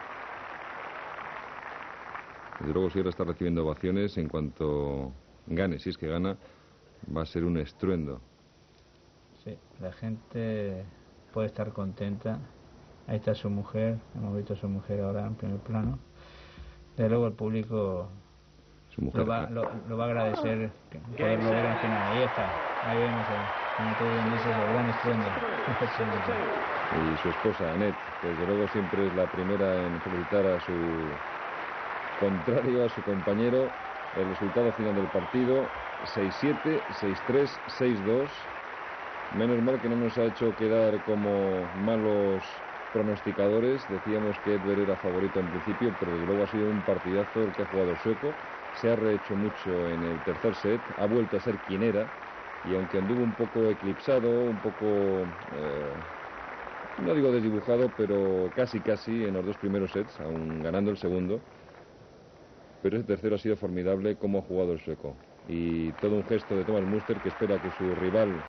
[SPEAKER 1] Desde luego, si ahora está recibiendo ovaciones, en cuanto gane, si es que gana, va a ser un estruendo.
[SPEAKER 2] Sí, la gente puede estar contenta. Ahí está su mujer, hemos visto a su mujer ahora en primer plano. Desde luego el público
[SPEAKER 1] Su mujer.
[SPEAKER 2] lo va, lo, lo va a agradecer que- poderlo ver en final. Ahí está, ahí vemos, el, como tú bien dices, el gran estruendo.
[SPEAKER 1] Y su esposa, Annette, que desde luego siempre es la primera en felicitar a su contrario, a su compañero. El resultado final del partido, seis siete, seis tres, seis dos. Menos mal que no nos ha hecho quedar como malos pronosticadores. Decíamos que Edberg era favorito en principio, pero desde luego ha sido un partidazo el que ha jugado el sueco. Se ha rehecho mucho en el tercer set, ha vuelto a ser quien era, y aunque anduvo un poco eclipsado, un poco, eh, no digo desdibujado, pero casi casi en los dos primeros sets, aún ganando el segundo. Pero ese tercero ha sido formidable cómo ha jugado el sueco. Y todo un gesto de Thomas Muster, que espera que su rival